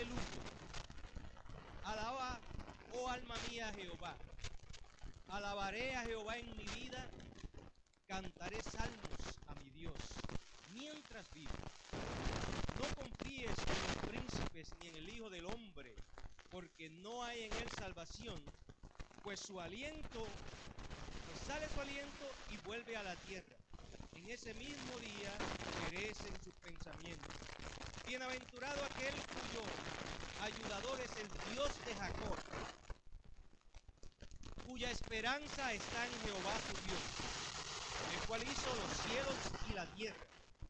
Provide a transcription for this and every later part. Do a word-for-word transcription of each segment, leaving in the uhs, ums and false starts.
Aleluya. Alaba, oh alma mía, a Jehová. Alabaré a Jehová en mi vida. Cantaré salmos a mi Dios mientras vivo. No confíes en los príncipes ni en el Hijo del Hombre, porque no hay en él salvación, pues su aliento, pues sale su aliento y vuelve a la tierra. En ese mismo día perecen sus pensamientos. Bienaventurado aquel cuyo ayudador es el Dios de Jacob, cuya esperanza está en Jehová su Dios, el cual hizo los cielos y la tierra,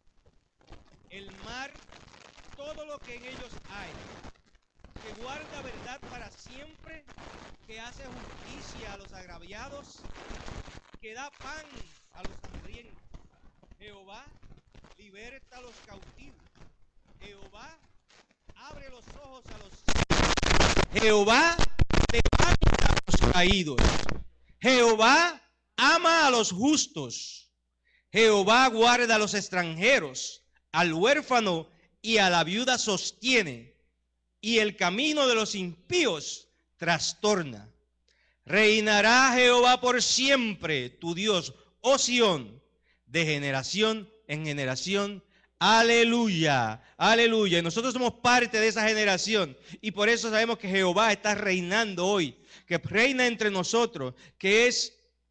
el mar, todo lo que en ellos hay, que guarda verdad para siempre, que hace justicia a los agraviados, que da pan a los hambrientos. Jehová liberta a los cautivos. Jehová abre los ojos a los ciegos. Jehová levanta a los caídos. Jehová ama a los justos. Jehová guarda a los extranjeros, al huérfano y a la viuda sostiene, y el camino de los impíos trastorna. Reinará Jehová por siempre, tu Dios, oh Sión, de generación en generación. Aleluya, aleluya. Y nosotros somos parte de esa generación, y por eso sabemos que Jehová está reinando hoy, que reina entre nosotros, que es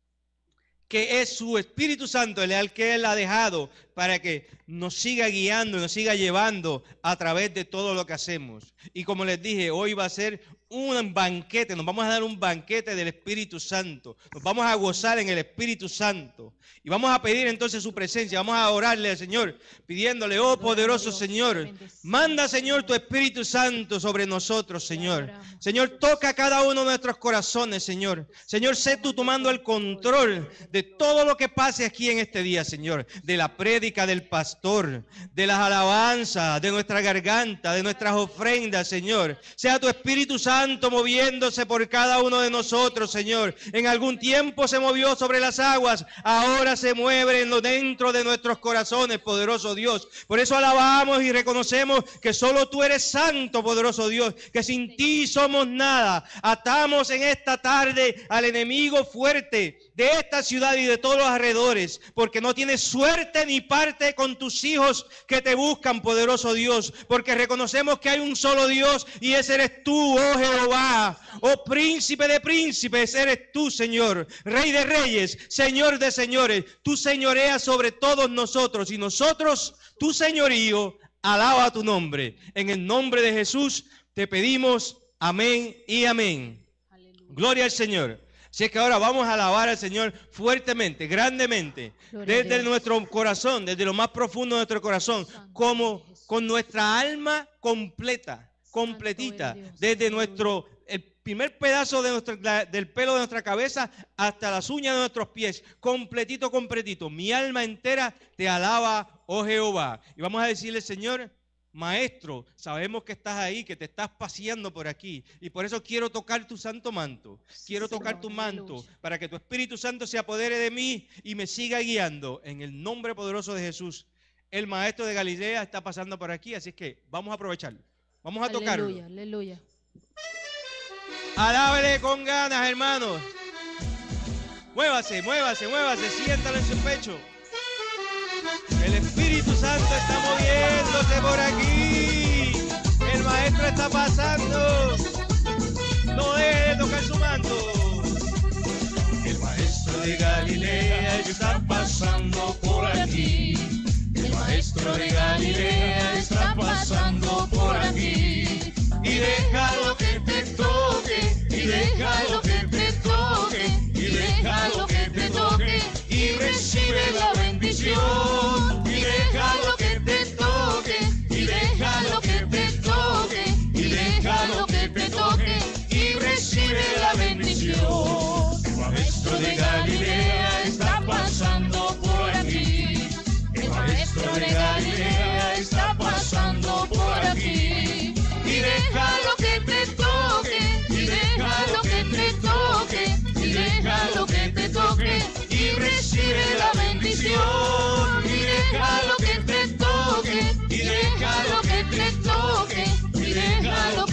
que es su Espíritu Santo, el que Él ha dejado para que nos siga guiando y nos siga llevando a través de todo lo que hacemos. Y como les dije, hoy va a ser un banquete, nos vamos a dar un banquete del Espíritu Santo, nos vamos a gozar en el Espíritu Santo y vamos a pedir entonces su presencia, vamos a orarle al Señor, pidiéndole, oh poderoso Señor, manda Señor tu Espíritu Santo sobre nosotros, Señor. Señor, toca cada uno de nuestros corazones, Señor. Señor, sé tú tomando el control de todo lo que pase aquí en este día, Señor, de la prédica del pastor, de las alabanzas, de nuestra garganta, de nuestras ofrendas, Señor. Sea tu Espíritu Santo moviéndose por cada uno de nosotros, Señor. En algún tiempo se movió sobre las aguas, ahora se mueve en lo dentro de nuestros corazones, poderoso Dios. Por eso alabamos y reconocemos que solo tú eres santo, poderoso Dios, que sin ti somos nada. Atamos en esta tarde al enemigo fuerte de esta ciudad y de todos los alrededores, porque no tienes suerte ni parte con tus hijos que te buscan, poderoso Dios, porque reconocemos que hay un solo Dios y ese eres tú, oh Jehová, oh príncipe de príncipes, eres tú, Señor, Rey de reyes, Señor de señores. Tú señoreas sobre todos nosotros y nosotros, tu señorío, alaba tu nombre. En el nombre de Jesús te pedimos amén y amén. Aleluya. Gloria al Señor. Así es que ahora vamos a alabar al Señor fuertemente, grandemente, Gloria desde nuestro corazón, desde lo más profundo de nuestro corazón, como con nuestra alma completa, completita, desde nuestro el primer pedazo de nuestro, del pelo de nuestra cabeza hasta las uñas de nuestros pies, completito, completito. Mi alma entera te alaba, oh Jehová. Y vamos a decirle, Señor, Maestro, sabemos que estás ahí, que te estás paseando por aquí, y por eso quiero tocar tu santo manto, quiero sí, tocar tu manto, aleluya, para que tu Espíritu Santo se apodere de mí y me siga guiando, en el nombre poderoso de Jesús. El Maestro de Galilea está pasando por aquí, así que vamos a aprovecharlo, vamos a aleluya, tocarlo. Aleluya, aleluya. Alábele con ganas, hermanos. Muévase, muévase, muévase, siéntalo en su pecho. El Espíritu Santo está moviéndose por aquí. El Maestro está pasando. No deje de tocar su manto. El Maestro de Galilea está pasando por aquí. El Maestro de Galilea está pasando por aquí. Y déjalo que te toque, y déjalo que te toque, y déjalo que te toque, y recibe la bendición. Y déjalo que te toque, y déjalo que te toque, y déjalo que te toque, y recibe la bendición. El Maestro de Galilea está pasando por aquí. El Maestro de Galilea está pasando por aquí. Y déjalo que te toque, y déjalo que te toque, y déjalo que te toque, y recibe la bendición. Y déjalo que te toque, y déjalo que te toque, y déjalo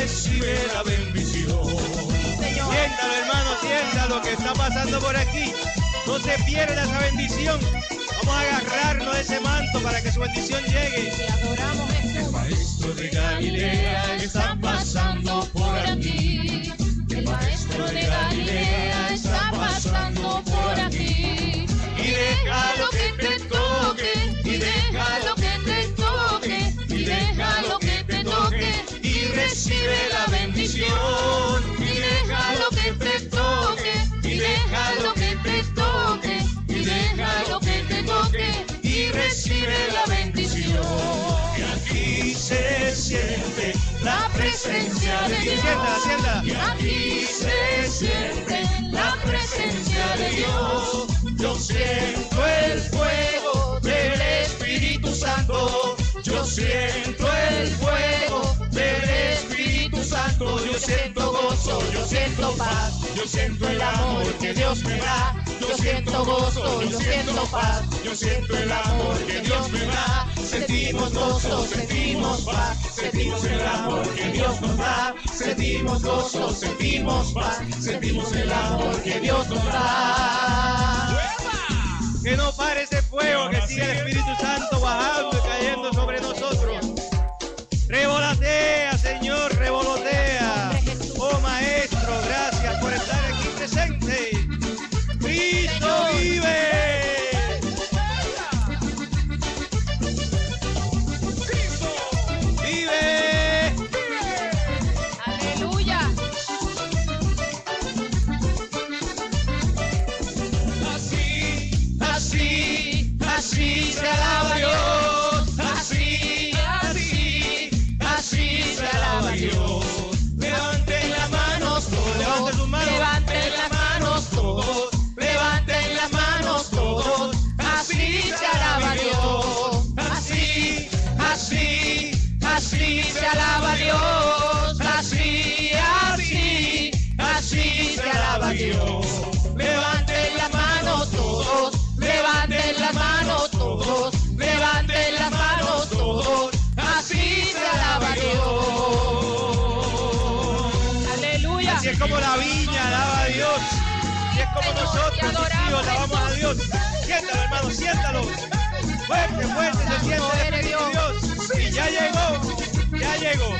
recibe la bendición. Señor. Siéntalo, hermano, siéntalo lo que está pasando por aquí. No se pierda esa bendición. Vamos a agarrarnos de ese manto para que su bendición llegue. Te adoramos, El Jesús. maestro de Galilea está pasando por aquí. El maestro de Galilea está pasando por aquí. Y déjalo que te toque, y déjalo que te toque, y déjalo que te toque, y recibe la bendición. Y déjalo que te toque, y déjalo que te toque, y déjalo que te toque, y recibe la bendición. Y aquí se siente la presencia de Dios. Siéntala, siéntala. Y aquí se siente la presencia de Dios. Yo siento el fuego del Espíritu Santo. Yo siento el fuego del Espíritu Santo. Yo siento gozo, yo siento paz. Yo siento el amor que Dios me da. Yo siento gozo, yo siento paz. Yo siento el amor que Dios me da. Sentimos gozo, sentimos paz. Sentimos el amor que Dios nos da. Sentimos gozo, sentimos paz. Sentimos el amor que Dios nos da. Que no pare ese fuego, que siga el Espíritu Santo bajando y cayendo sobre nosotros. Revolotea, Señor, revolotea. Oh Maestro, gracias por estar aquí presente. Cristo vive. Vive. Aleluya. Así, así, así se alaba Dios. Así, así, así se alaba Dios. Levanten las manos todos. Levanten sus manos. Levanten las manos todos. Levanten las manos todos. Así se alaba Dios. Así, así, así se alaba Dios. Así, así, así se alaba Dios. Levanten las manos todos. Levanten las manos todos. Levanten las manos todos. Así se alaba Dios. Aleluya. Así es como la viña alaba a Dios. Así es como Señor, nosotros, te tus adoramos, hijos, alabamos a Dios. Siéntalo, hermano, siéntalo. Fuerte, fuerte, se Santo siente el eres Espíritu de Dios. Y ya llegó, ya llegó.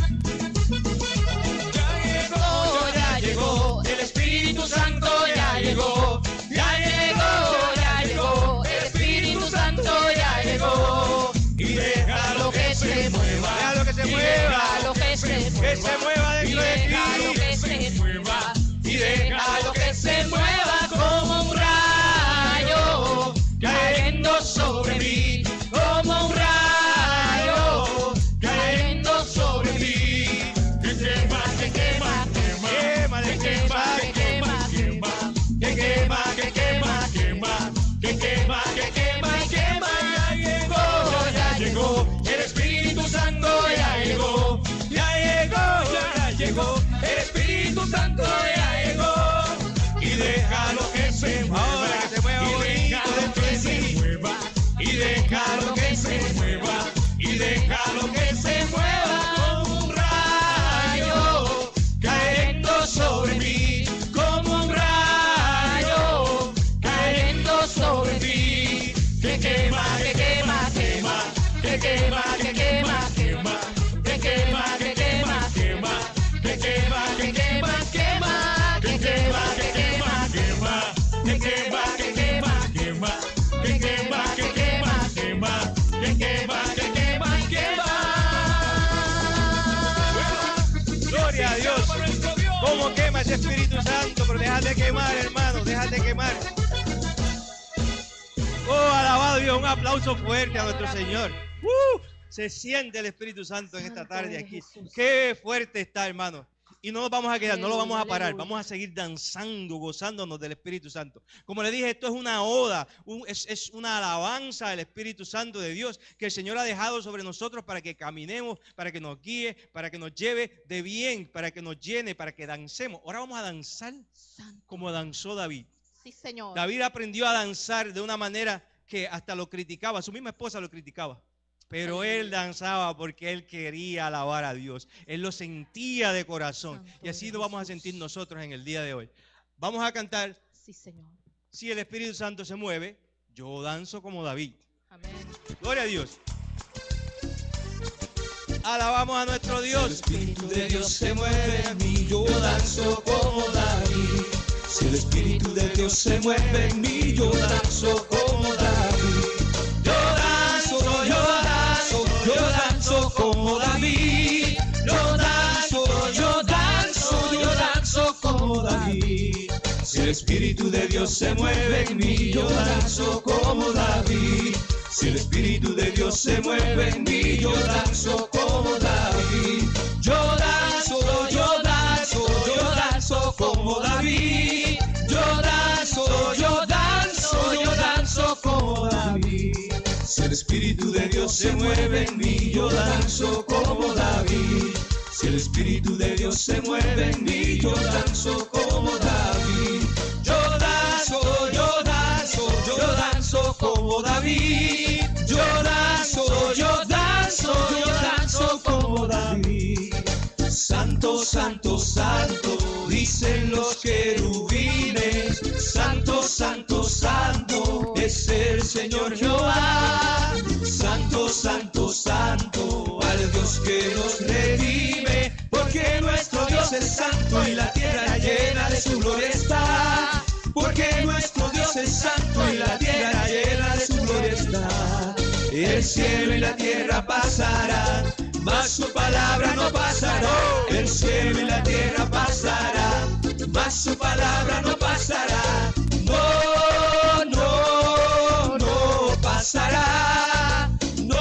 Ya llegó, el Espíritu Santo ya llegó. Ya llegó, ya llegó, el Espíritu Santo ya llegó. Y déjalo que se mueva. Déjalo que se y mueva. déjalo que se Que mueva. se mueva Y dentro de déjalo ti. que se mueva. Y déjalo que se mueva como un rayo cayendo sobre mí. Como un rayo cayendo sobre mí. Que quema, que quema, quema. Quema, Que de quema, que quema, quema. Que quema, que quema, quema. Que quema, que quema, quema. Ya llegó, ya llegó. El Espíritu Santo ya llegó. Ya llegó, ya llegó. El Espíritu Santo ya llegó. Y déjalo que se mueva. Ahora que se mueva Y bonito déjalo dentro que de se ti. mueva. Y déjalo que se mueva. Y déjalo que se mueva como un rayo cayendo sobre mí. Como un rayo cayendo sobre mí. Que quema, que quema, quema. Que quema, que quema, quema. Que quema, que quema, quema. Que quema, que quema, quema. Que quema, que quema, quema. Que quema, que quema, quema. Que quema, que quema, quema. Que quema, que quema, quema. Gloria a Dios. ¿Cómo quema ese Espíritu Santo? Pero déjate quemar, hermano, déjate quemar. Oh, alabado Dios, un aplauso fuerte a nuestro Señor. ¡Uh! Se siente el Espíritu Santo en esta Santo tarde eres aquí. Jesús. Qué fuerte está, hermano. Y no nos vamos a quedar, no lo Aleluya, vamos a parar. aleluya. Vamos a seguir danzando, gozándonos del Espíritu Santo. Como le dije, esto es una oda, un- es, es una alabanza al Espíritu Santo de Dios que el Señor ha dejado sobre nosotros para que caminemos, para que nos guíe, para que nos lleve de bien, para que nos llene, para que dancemos. Ahora vamos a danzar Santo. como danzó David. Sí, Señor. David aprendió a danzar de una manera que hasta lo criticaba, su misma esposa lo criticaba. Pero él danzaba porque él quería alabar a Dios. Él lo sentía de corazón. Santo Y así de lo vamos a Jesús. sentir nosotros en el día de hoy. Vamos a cantar, Sí, Señor. si el Espíritu Santo se mueve, yo danzo como David. Amén. Gloria a Dios. Alabamos a nuestro Dios. El Espíritu de Dios se mueve en mí, yo danzo como David. Si el Espíritu de Dios se mueve en mí, yo danzo como David. Yo danzo, yo danzo, yo danzo como David. Yo danzo, yo danzo, yo danzo como David. Si el Espíritu de Dios se mueve en mí, yo danzo como David. Si el Espíritu de Dios se mueve en mí, yo danzo como David. Yo danzo, yo danzo, yo danzo como David. Yo danzo, yo danzo, yo danzo como David. Si el Espíritu de Dios se mueve en mí, yo danzo como David. Si el Espíritu de Dios se mueve en mí, yo danzo como David. Yo danzo, yo danzo, yo danzo como David. Yo danzo, yo danzo, yo danzo como David. Santo, santo, santo, dicen los querubines. Santo, santo, santo, es el Señor Jehová. Santo, santo, santo, al Dios que nos redime. Porque nuestro Dios es santo y la tierra llena de su gloria está. Porque nuestro Dios es santo y la tierra llena de su gloria está. El cielo y la tierra pasarán, mas su palabra no pasará. El cielo y la tierra pasarán, mas su palabra no pasará. No, no, no pasará.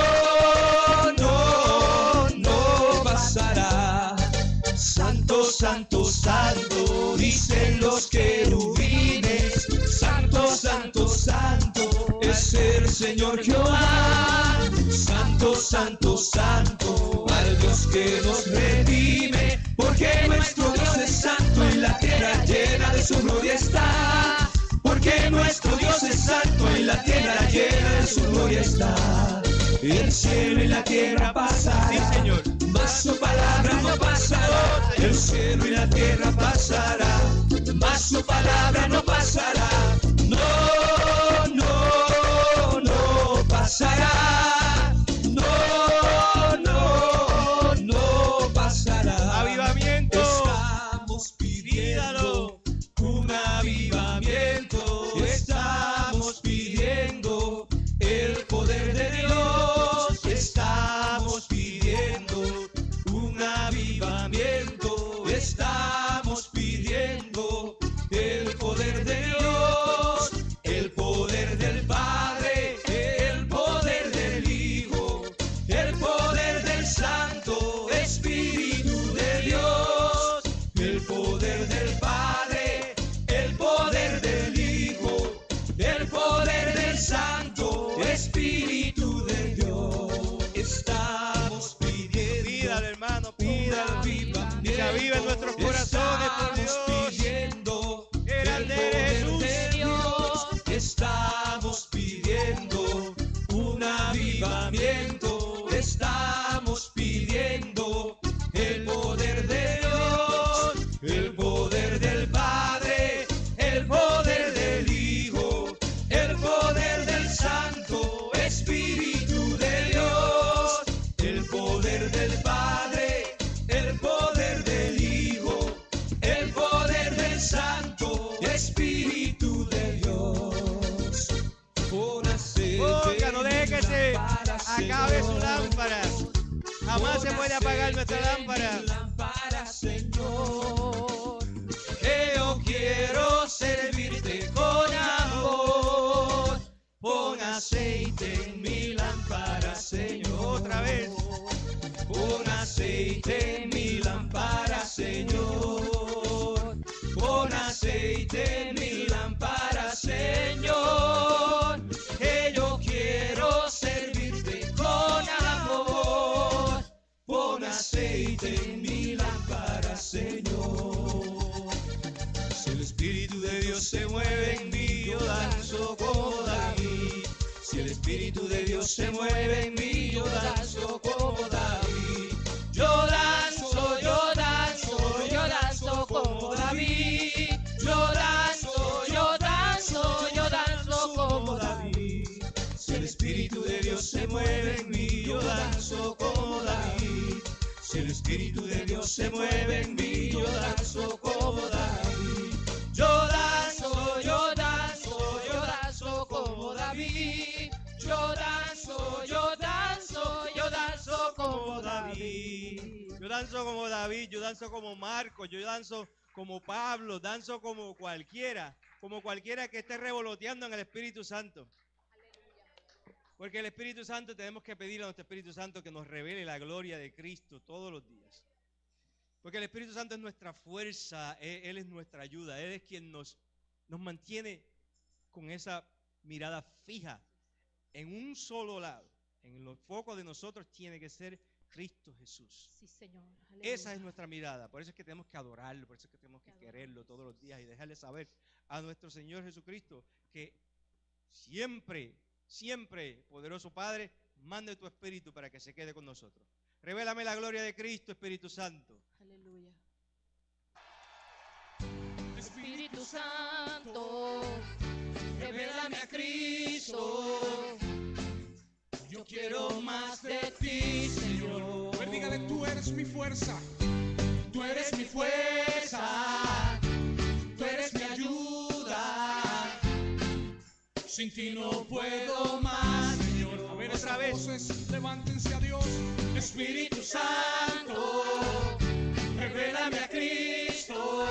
No, no, no pasará. Santo, santo, santo, dicen los querubines. Santo, santo, santo, es el Señor Jehová. Santo, santo, santo, al Dios que nos redime. Porque nuestro Dios es santo y la tierra llena de su gloria está. Porque nuestro Dios es santo y la tierra llena de su gloria está. El cielo y la tierra pasarán, Sí, Señor. mas su palabra no pasará. El cielo y la tierra pasarán, mas su palabra no pasará. No, no, no pasará. No, no, no pasará. Avivamiento. Estamos pidiendo un avivamiento. Estamos pidiendo el poder de Dios. Estamos pidiendo un avivamiento. Estamos pidiendo el poder de Dios. El poder del Padre, el poder del Hijo, el poder del Santo Espíritu de Dios. El poder del Padre, el poder del Hijo, el poder del Santo Espíritu de Dios. Estamos pidiendo, Pídale, hermano, pídale. avivamiento. Que se avive en nuestros corazones, por Estamos Dios. pidiendo Qué el grande poder eres, Jesús. de Dios. Estamos pidiendo un avivamiento. Estamos pidiendo el poder de Dios. El poder del Padre, el poder del Hijo, el poder del Santo Espíritu de Dios. El poder del Padre, el poder del Hijo, el poder del Santo Espíritu de Dios. Pon aceite Ponga, no deje que se en mi lámpara, acabe su Señor. lámpara. Jamás se puede apagar nuestra lámpara. Lámpara, Señor, que yo quiero servirte con amor. Pon aceite en mi lámpara, Señor. Otra vez. Pon aceite en mi lámpara, Señor. Pon aceite en mi lámpara, Señor. Que yo quiero servirte con amor. Pon aceite en mi lámpara, Señor. Si el Espíritu de Dios se mueve en mí, yo danzo como David. Si Si el Espíritu de Dios se mueve en mí, yo danzo como David. Yo danzo, yo danzo, yo danzo como David. Yo danzo, yo danzo, yo danzo como David. Si el Espíritu de Dios se mueve en mí, yo danzo como David. Si el Espíritu de Dios se mueve en mí, yo danzo como David. Yo danzo, yo danzo, yo danzo como David. Yo danzo, yo danzo, yo danzo como David. Yo danzo como David, yo danzo como Marcos, yo danzo como Pablo, danzo como cualquiera, como cualquiera que esté revoloteando en el Espíritu Santo. Porque el Espíritu Santo, tenemos que pedirle a nuestro Espíritu Santo que nos revele la gloria de Cristo todos los días. Porque el Espíritu Santo es nuestra fuerza, Él, Él es nuestra ayuda, Él es quien nos, nos mantiene con esa mirada fija en un solo lado. En los focos de nosotros tiene que ser Cristo Jesús. Sí, Señor. Aleluya. Esa es nuestra mirada, por eso es que tenemos que adorarlo, por eso es que tenemos que quererlo todos los días y dejarle saber a nuestro Señor Jesucristo que siempre, siempre, poderoso Padre, mande tu Espíritu para que se quede con nosotros. Revélame la gloria de Cristo, Espíritu Santo. Aleluya. Espíritu Santo, revélame a Cristo. Yo quiero más de ti, Señor. A ver, dígale, tú eres mi fuerza. Tú eres mi fuerza. Tú eres mi ayuda. Sin ti no puedo más, Señor. A ver, Otra esas vez. voces, levántense a Dios. Espíritu Santo, revélame a Cristo.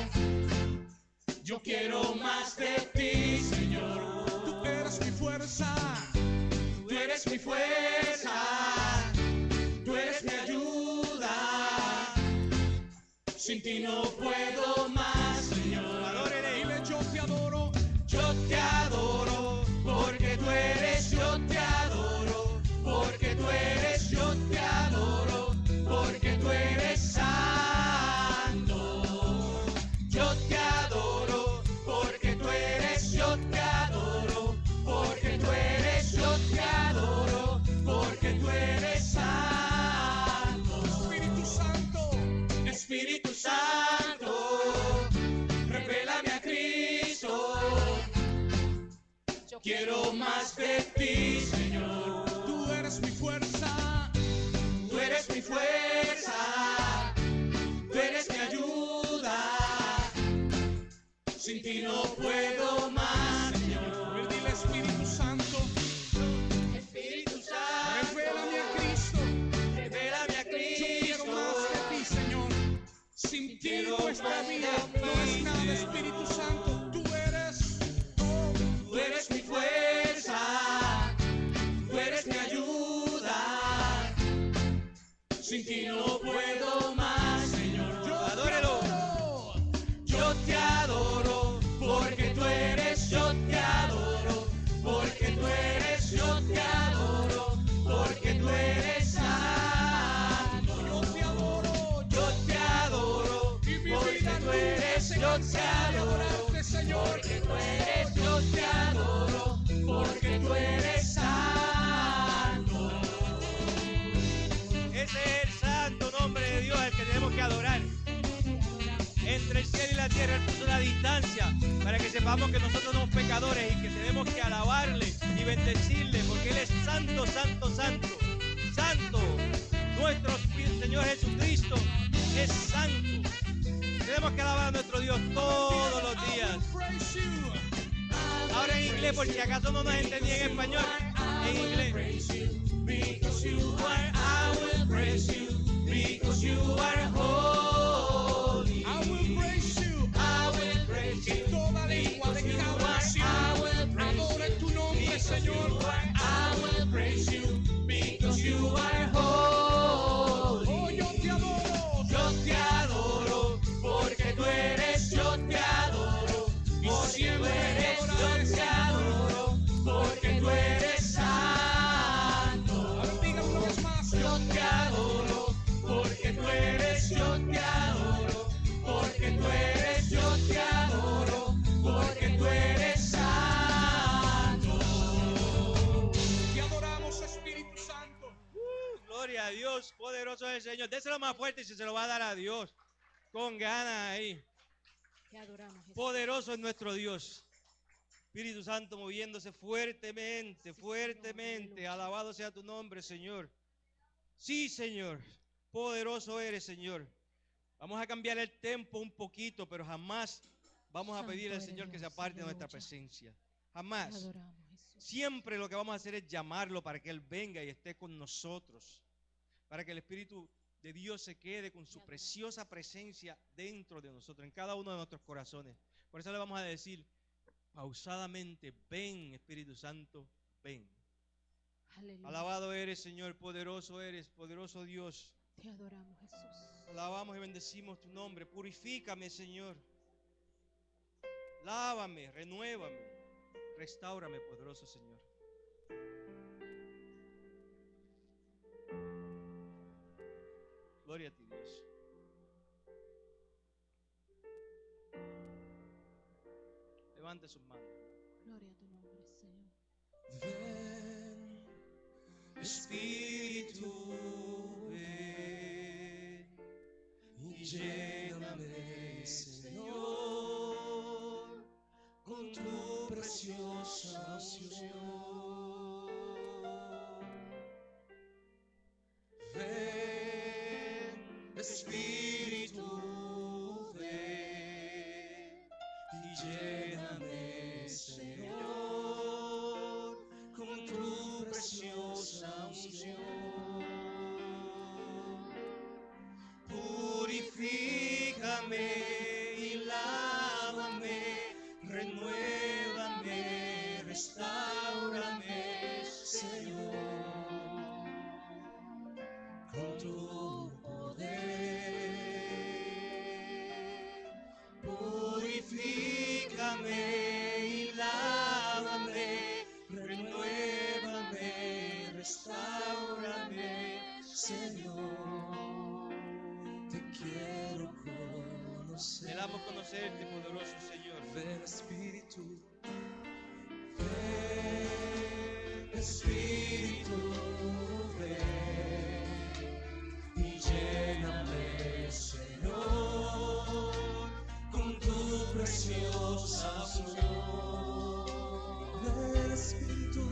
Yo quiero más de ti, Señor. Tú eres mi fuerza. Tú eres mi fuerza. Tú eres mi ayuda. Sin ti no puedo más, Señor. Adórele. Dile, yo te adoro. Yo te adoro, porque tú eres, yo te adoro, porque tú eres, yo te adoro, porque tú eres santo. Yo te adoro, porque tú eres, yo te adoro, porque tú eres, yo te adoro, porque tú eres santo. Espíritu Santo, Espíritu Santo, revélame a Cristo. Quiero más de ti, Señor. tú eres mi fuerza. Tú eres mi fuerza. Tú eres mi ayuda. Sin ti no puedo más, A Señor. ver, dile, Espíritu Santo, Espíritu Santo, revélame a Cristo. revélame a Yo quiero Cristo. más de ti, Señor. Sin ti Quiero nuestra más de vida ti, no es nada, Señor. Espíritu Santo. Tú eres todo. Tú eres mi fuerza. Tú eres mi ayuda. Sin ti no puedo más, Señor. Yo te Adórelo. adoro. Yo te adoro, porque tú eres, yo te adoro, porque tú eres, yo te adoro, porque tú eres santo. Yo te adoro. Yo te adoro, Y mi porque vida tú nunca eres, se yo te cansará de adoro, adorarte, Señor. porque tú eres, yo te adoro, porque tú eres santo. Ese es el santo nombre de Dios, el que tenemos que adorar. Entre el cielo y la tierra, Él puso una distancia para que sepamos que nosotros somos pecadores y que tenemos que alabarle y bendecirle, porque Él es santo, santo, santo, santo. Nuestro Señor Jesucristo es santo. Tenemos que alabar a nuestro Dios todos los días. Praise you. Ahora en inglés, por si acaso no nos entendí en español, en inglés. Because you are, I will praise you, because you are holy. I will praise you. I will praise you. Toda lengua de Because you cada are, nación I will praise adore you. tu nombre, Because Señor. you are, I will praise you, because you are holy. Oh, yo te adoro. Yo te adoro, porque tú eres, yo te adoro, Y porque tú siempre eres, yo adoraré, te Señor. adoro, porque tú eres santo. A ver, diga una vez más. Yo te Poderoso es el Señor. Déselo más fuerte y se lo va a dar a Dios. Con ganas ahí. Te adoramos, Jesús. Poderoso es nuestro Dios. Espíritu Santo moviéndose fuertemente, Sí, fuertemente. Señor, aleluya. Alabado sea tu nombre, Señor. Sí, Señor. Poderoso eres, Señor. Vamos a cambiar el tempo un poquito, pero jamás vamos a Santo pedirle al eres Señor que se Dios, aparte de nuestra aleluya. presencia. Te Jamás. adoramos, Jesús. Siempre lo que vamos a hacer es llamarlo para que Él venga y esté con nosotros. Para que el Espíritu de Dios se quede con su preciosa presencia dentro de nosotros, en cada uno de nuestros corazones. Por eso le vamos a decir pausadamente: ven, Espíritu Santo, ven. Aleluya. Alabado eres, Señor, poderoso eres, poderoso Dios. Te adoramos, Jesús. Alabamos y bendecimos tu nombre. Purifícame, Señor. Lávame, renuévame, restáurame, poderoso Señor. Gloria a ti, Dios. Levante sus manos. Gloria a tu nombre, Señor. Ven, Espíritu, ven y lléname, Señor, con tu preciosa unción. Ven, Espíritu, ven y lléname, Señor, con tu preciosa unción. Purifícame y lávame, renuévame, restáurame, Señor, con tu poder. Purifícame y lávame, renuévame, restáurame, Señor. Te quiero conocer. Anhelamos conocerte, poderoso Señor. Ven, Espíritu, ven, Espíritu, ven y lléname, Señor, con tu preciosa unción. Ven, Espíritu,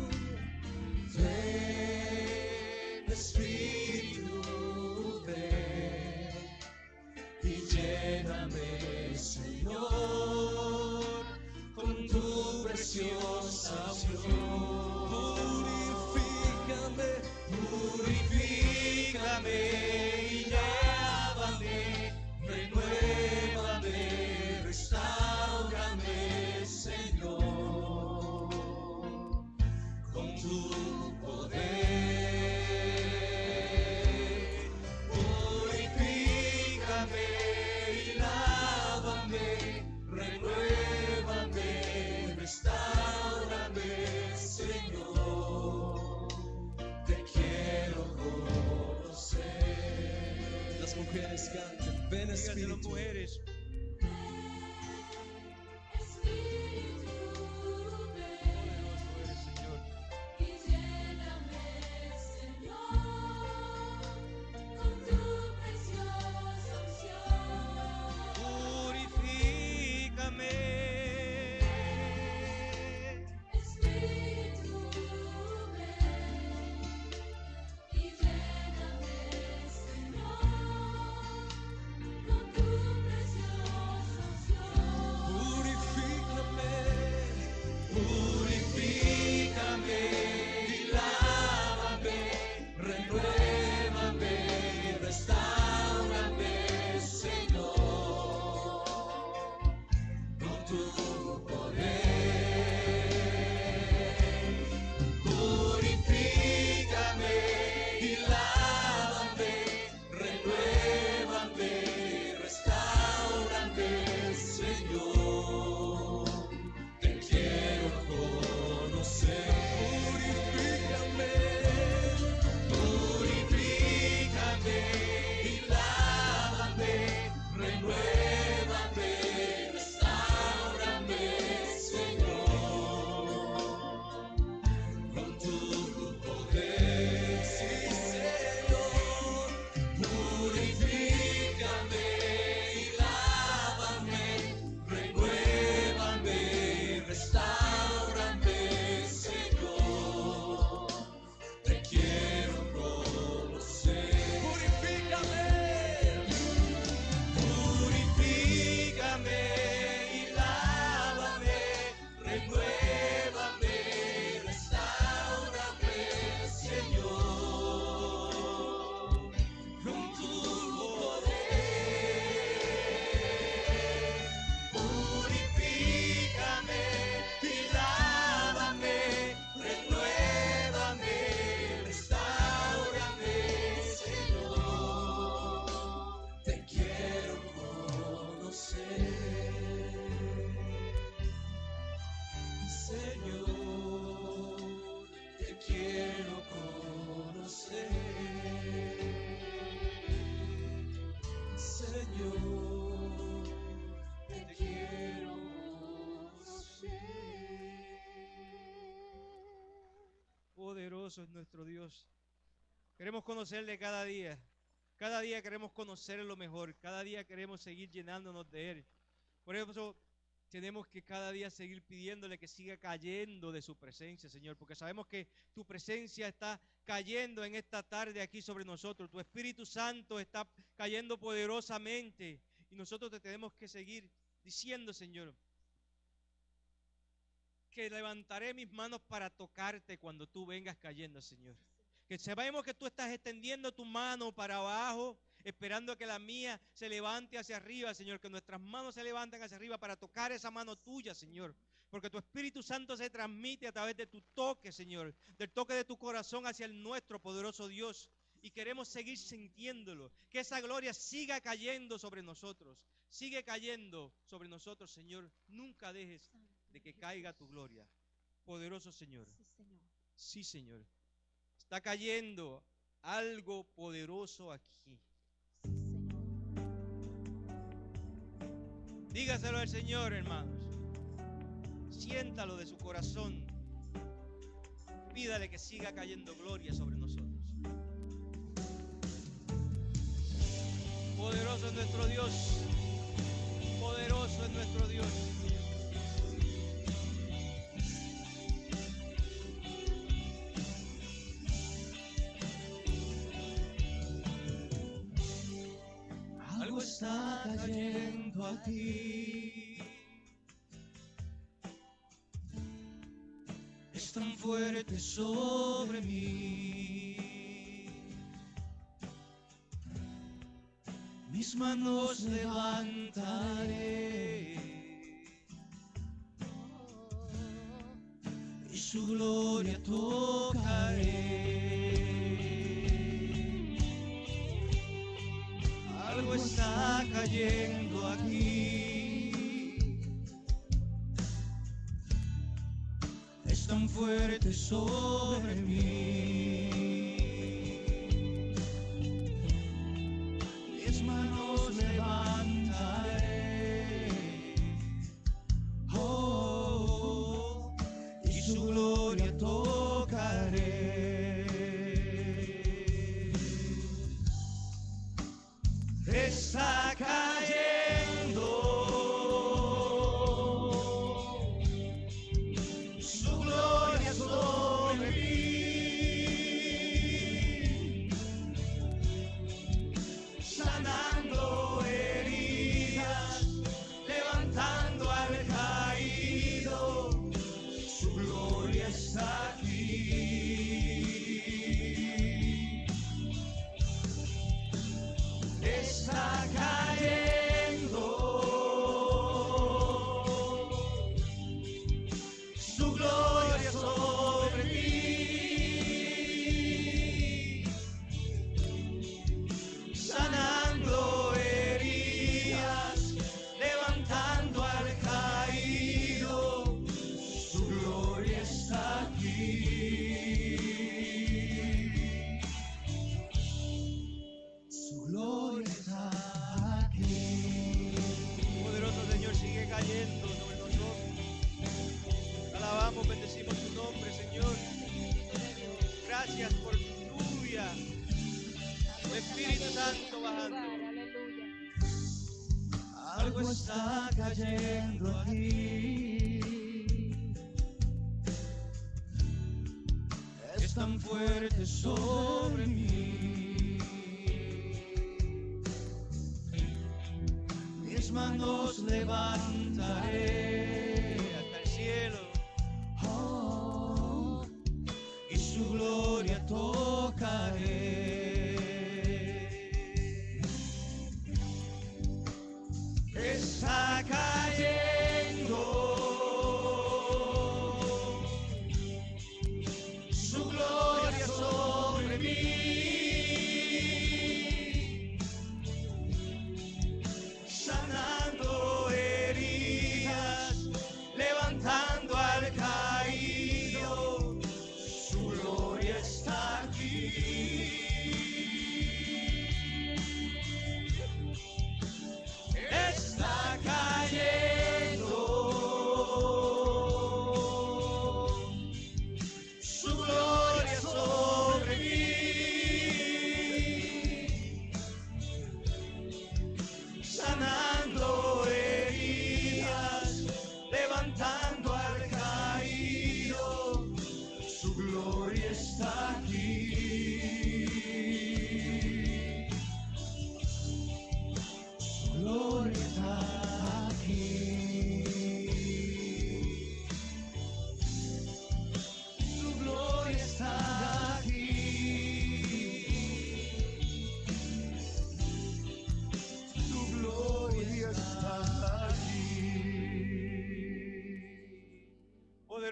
ven, Espíritu, ven y lléname, Señor, con tu preciosa unción. Purifícame, purifícame y lávame, renuévame, restáurame, Señor, con tu poder. Purifícame y lávame, renuévame, restáurame, Señor. Te quiero conocer. Las mujeres cantan, ven, Díganse las Espíritu. mujeres. Poderoso eres, Señor. Purifícame. Poderoso es nuestro Dios. Queremos conocerle cada día. Cada día queremos conocerle lo mejor. Cada día queremos seguir llenándonos de Él. Por eso tenemos que cada día seguir pidiéndole que siga cayendo de su presencia, Señor, porque sabemos que tu presencia está cayendo en esta tarde aquí sobre nosotros. Tu Espíritu Santo está cayendo poderosamente y nosotros te tenemos que seguir diciendo, Señor, que levantaré mis manos para tocarte cuando tú vengas cayendo, Señor. Que sabemos que tú estás extendiendo tu mano para abajo, esperando que la mía se levante hacia arriba, Señor. Que nuestras manos se levanten hacia arriba para tocar esa mano tuya, Señor. Porque tu Espíritu Santo se transmite a través de tu toque, Señor. Del toque de tu corazón hacia el nuestro poderoso Dios. Y queremos seguir sintiéndolo. Que esa gloria siga cayendo sobre nosotros. Sigue cayendo sobre nosotros, Señor. Nunca dejes de que caiga tu gloria. Poderoso Señor. Sí, Señor. Sí, Señor. Está cayendo algo poderoso aquí. Sí, Señor. Dígaselo al Señor, hermanos. Siéntalo de su corazón. Pídale que siga cayendo gloria sobre nosotros. Poderoso es nuestro Dios. Poderoso es nuestro Dios. Algo está cayendo aquí. Es tan fuerte sobre mí. Mis manos levantaré y su gloria tocaré. Algo está cayendo aquí. Es tan fuerte sobre mí. Mis manos levantaré. Oh, y su gloria tocaré. Está cayendo su gloria sobre mí, sanando heridas, levantando al caído. Su gloria está aquí. Está cayendo su gloria sobre mí, sanando heridas, levantando al caído. Su gloria está aquí. Su gloria está aquí. Poderoso Señor, sigue cayendo sobre nosotros. Alabamos, bendecimos tu nombre, Señor. Gracias por tu lluvia. Tu Espíritu Santo bajando. Aleluya. Algo está cayendo aquí. Es tan fuerte sobre mí. Mis manos levantaré hasta el cielo. Oh, y su gloria tocaré. Está cayendo su gloria sobre mí, sanando heridas,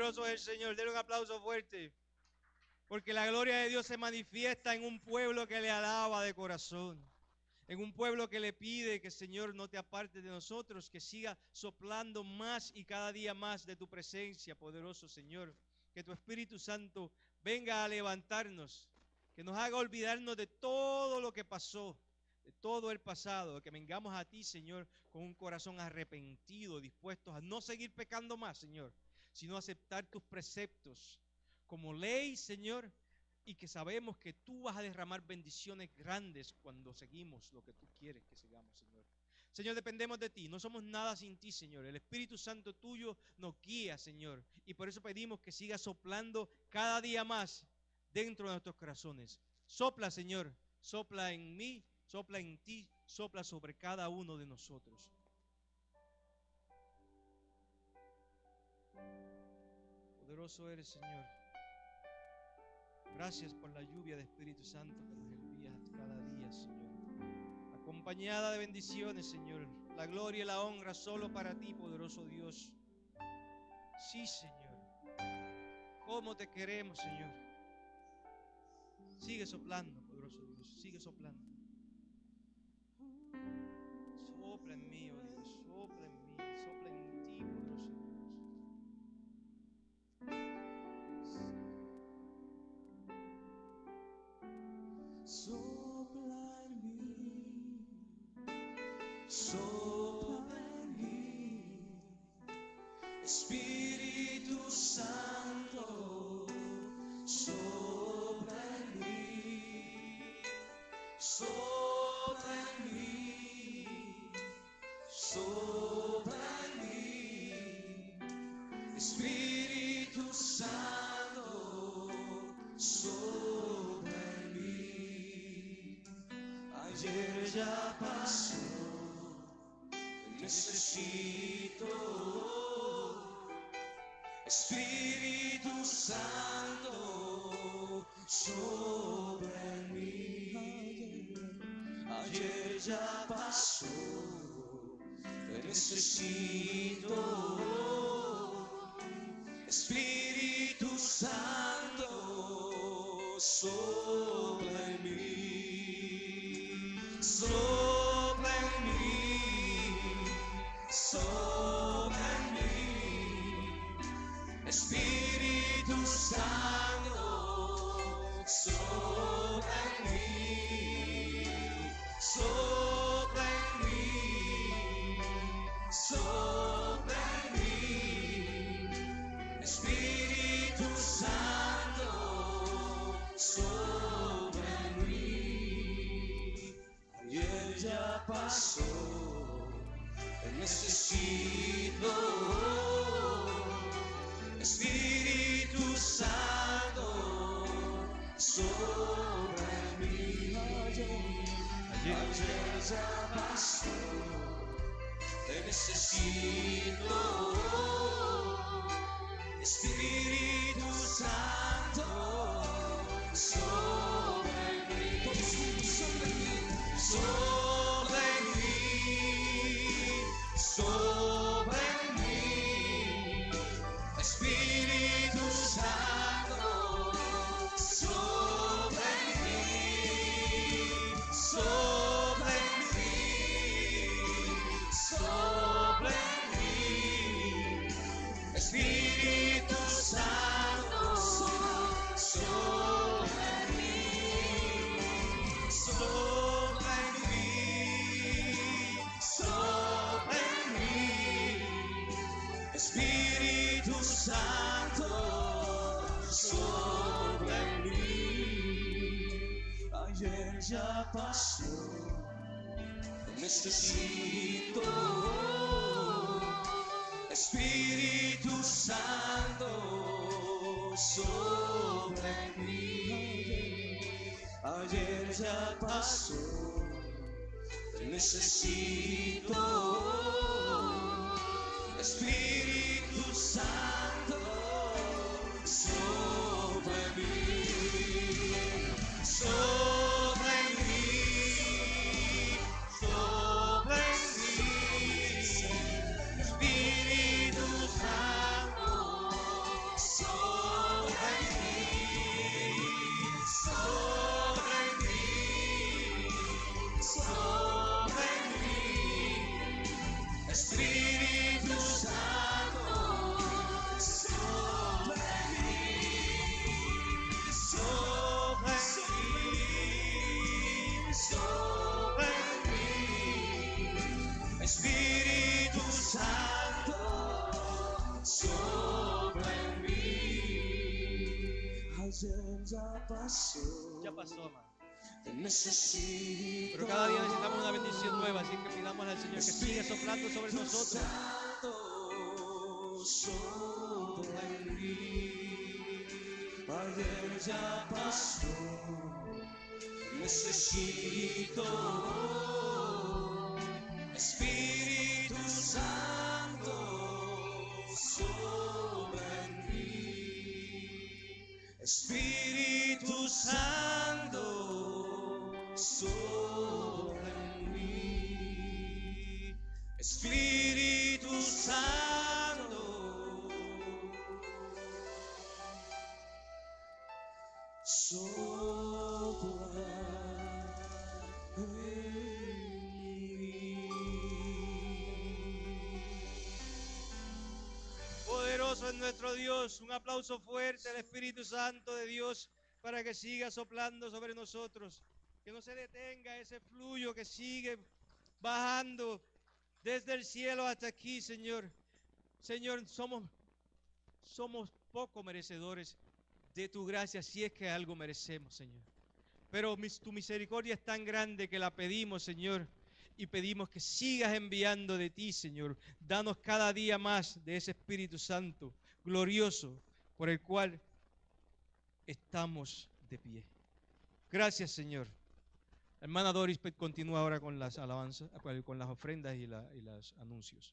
poderoso es el Señor. Denle un aplauso fuerte. Porque la gloria de Dios se manifiesta en un pueblo que le alaba de corazón. En un pueblo que le pide que, Señor, no te apartes de nosotros, que siga soplando más y cada día más de tu presencia, poderoso Señor. Que tu Espíritu Santo venga a levantarnos, que nos haga olvidarnos de todo lo que pasó, de todo el pasado, que vengamos a ti, Señor, con un corazón arrepentido, dispuestos a no seguir pecando más, Señor, sino a aceptar tus preceptos como ley, Señor, y que sabemos que tú vas a derramar bendiciones grandes cuando seguimos lo que tú quieres que sigamos, Señor. Señor, dependemos de ti, no somos nada sin ti, Señor. El Espíritu Santo tuyo nos guía, Señor, y por eso pedimos que siga soplando cada día más dentro de nuestros corazones. Sopla, Señor, sopla en mí, sopla en ti, sopla sobre cada uno de nosotros. Poderoso eres, Señor. Gracias por la lluvia de Espíritu Santo que nos envías cada día, Señor. Acompañada de bendiciones, Señor. La gloria y la honra solo para ti, poderoso Dios. Sí, Señor. ¿Cómo te queremos, Señor? Sigue soplando, poderoso Dios. Sigue soplando. Sopla en mí, oh Dios. Sopla en mí. Sopla en ti, poderoso Dios. Sopla en mí, sopla en mí, Espíritu Santo, sopla en mí, sopla en mí, sopla en mí, Espíritu Santo, sopla en mí. Ayer ya pasó, necesito Espíritu Santo, sopla en mí. Ayer ya pasó, necesito Espíritu Santo, sopla en mí, sopla en mí, sopla en mí, Espíritu Santo, sopla en mí, sopla en mí, sopla en mí, Espíritu Santo, sopla en mí. Ayer ya pasó, necesito Espíritu Santo, sopla en mí. Ayer ya pasó, te necesito Espíritu Santo, sopla en mí, sopla en mí, sopla en mí, Espíritu Santo, sopla en mí, sopla en mí, sopla en mí, Espíritu Santo, sopla en mí, sopla en mí, sopla en mí, Espíritu Santo, sopla en mí. Ayer ya pasó, necesito Espíritu Santo, sopla en mí. Ayer ya pasó, necesito Espíritu Santo, sopla en mí, sopla en mí, sopla en mí, Espíritu Santo, ya pasó. Ya pasó, amado. Te necesito. Pero cada día necesitamos una bendición nueva, así que pidamos al Señor que siga soplando sobre nosotros. Santo, sopla en mí. Ayer ya pasó. Necesito. Espíritu Santo, sopla en mí. Espíritu Santo, sopla en mí. Espíritu Santo, sopla en mí. Poderoso es nuestro Dios. Un aplauso fuerte al Espíritu Santo de Dios para que siga soplando sobre nosotros. Que no se detenga ese fluyo que sigue bajando desde el cielo hasta aquí, Señor. Señor, somos, somos poco merecedores de tu gracia, si es que algo merecemos, Señor. Pero mis, tu misericordia es tan grande que la pedimos, Señor, y pedimos que sigas enviando de ti, Señor. Danos cada día más de ese Espíritu Santo glorioso por el cual estamos de pie. Gracias, Señor. Hermana Doris continúa ahora con las alabanzas, con las ofrendas y, la, y los anuncios.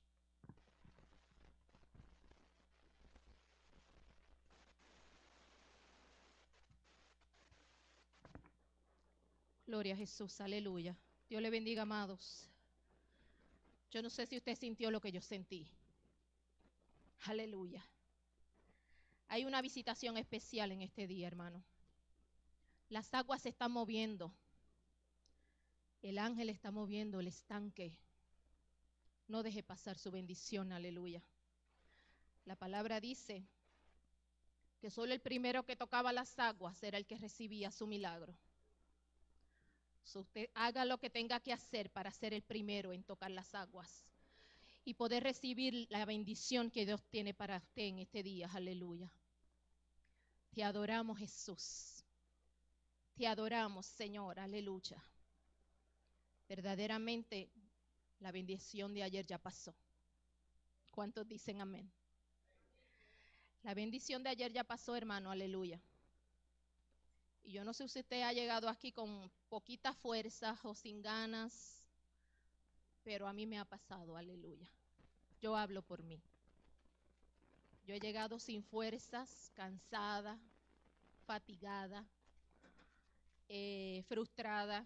Gloria a Jesús, aleluya. Dios le bendiga, amados. Yo no sé si usted sintió lo que yo sentí. Aleluya. Hay una visitación especial en este día, hermano. Las aguas se están moviendo. El ángel está moviendo el estanque. No deje pasar su bendición, aleluya. La palabra dice que solo el primero que tocaba las aguas era el que recibía su milagro. So usted haga lo que tenga que hacer para ser el primero en tocar las aguas y poder recibir la bendición que Dios tiene para usted en este día, aleluya. Te adoramos, Jesús. Te adoramos, Señor, aleluya. Verdaderamente, la bendición de ayer ya pasó. ¿Cuántos dicen amén? La bendición de ayer ya pasó, hermano, aleluya. Y yo no sé si usted ha llegado aquí con poquita fuerza o sin ganas, pero a mí me ha pasado, aleluya. Yo hablo por mí. Yo he llegado sin fuerzas, cansada, fatigada, eh, frustrada,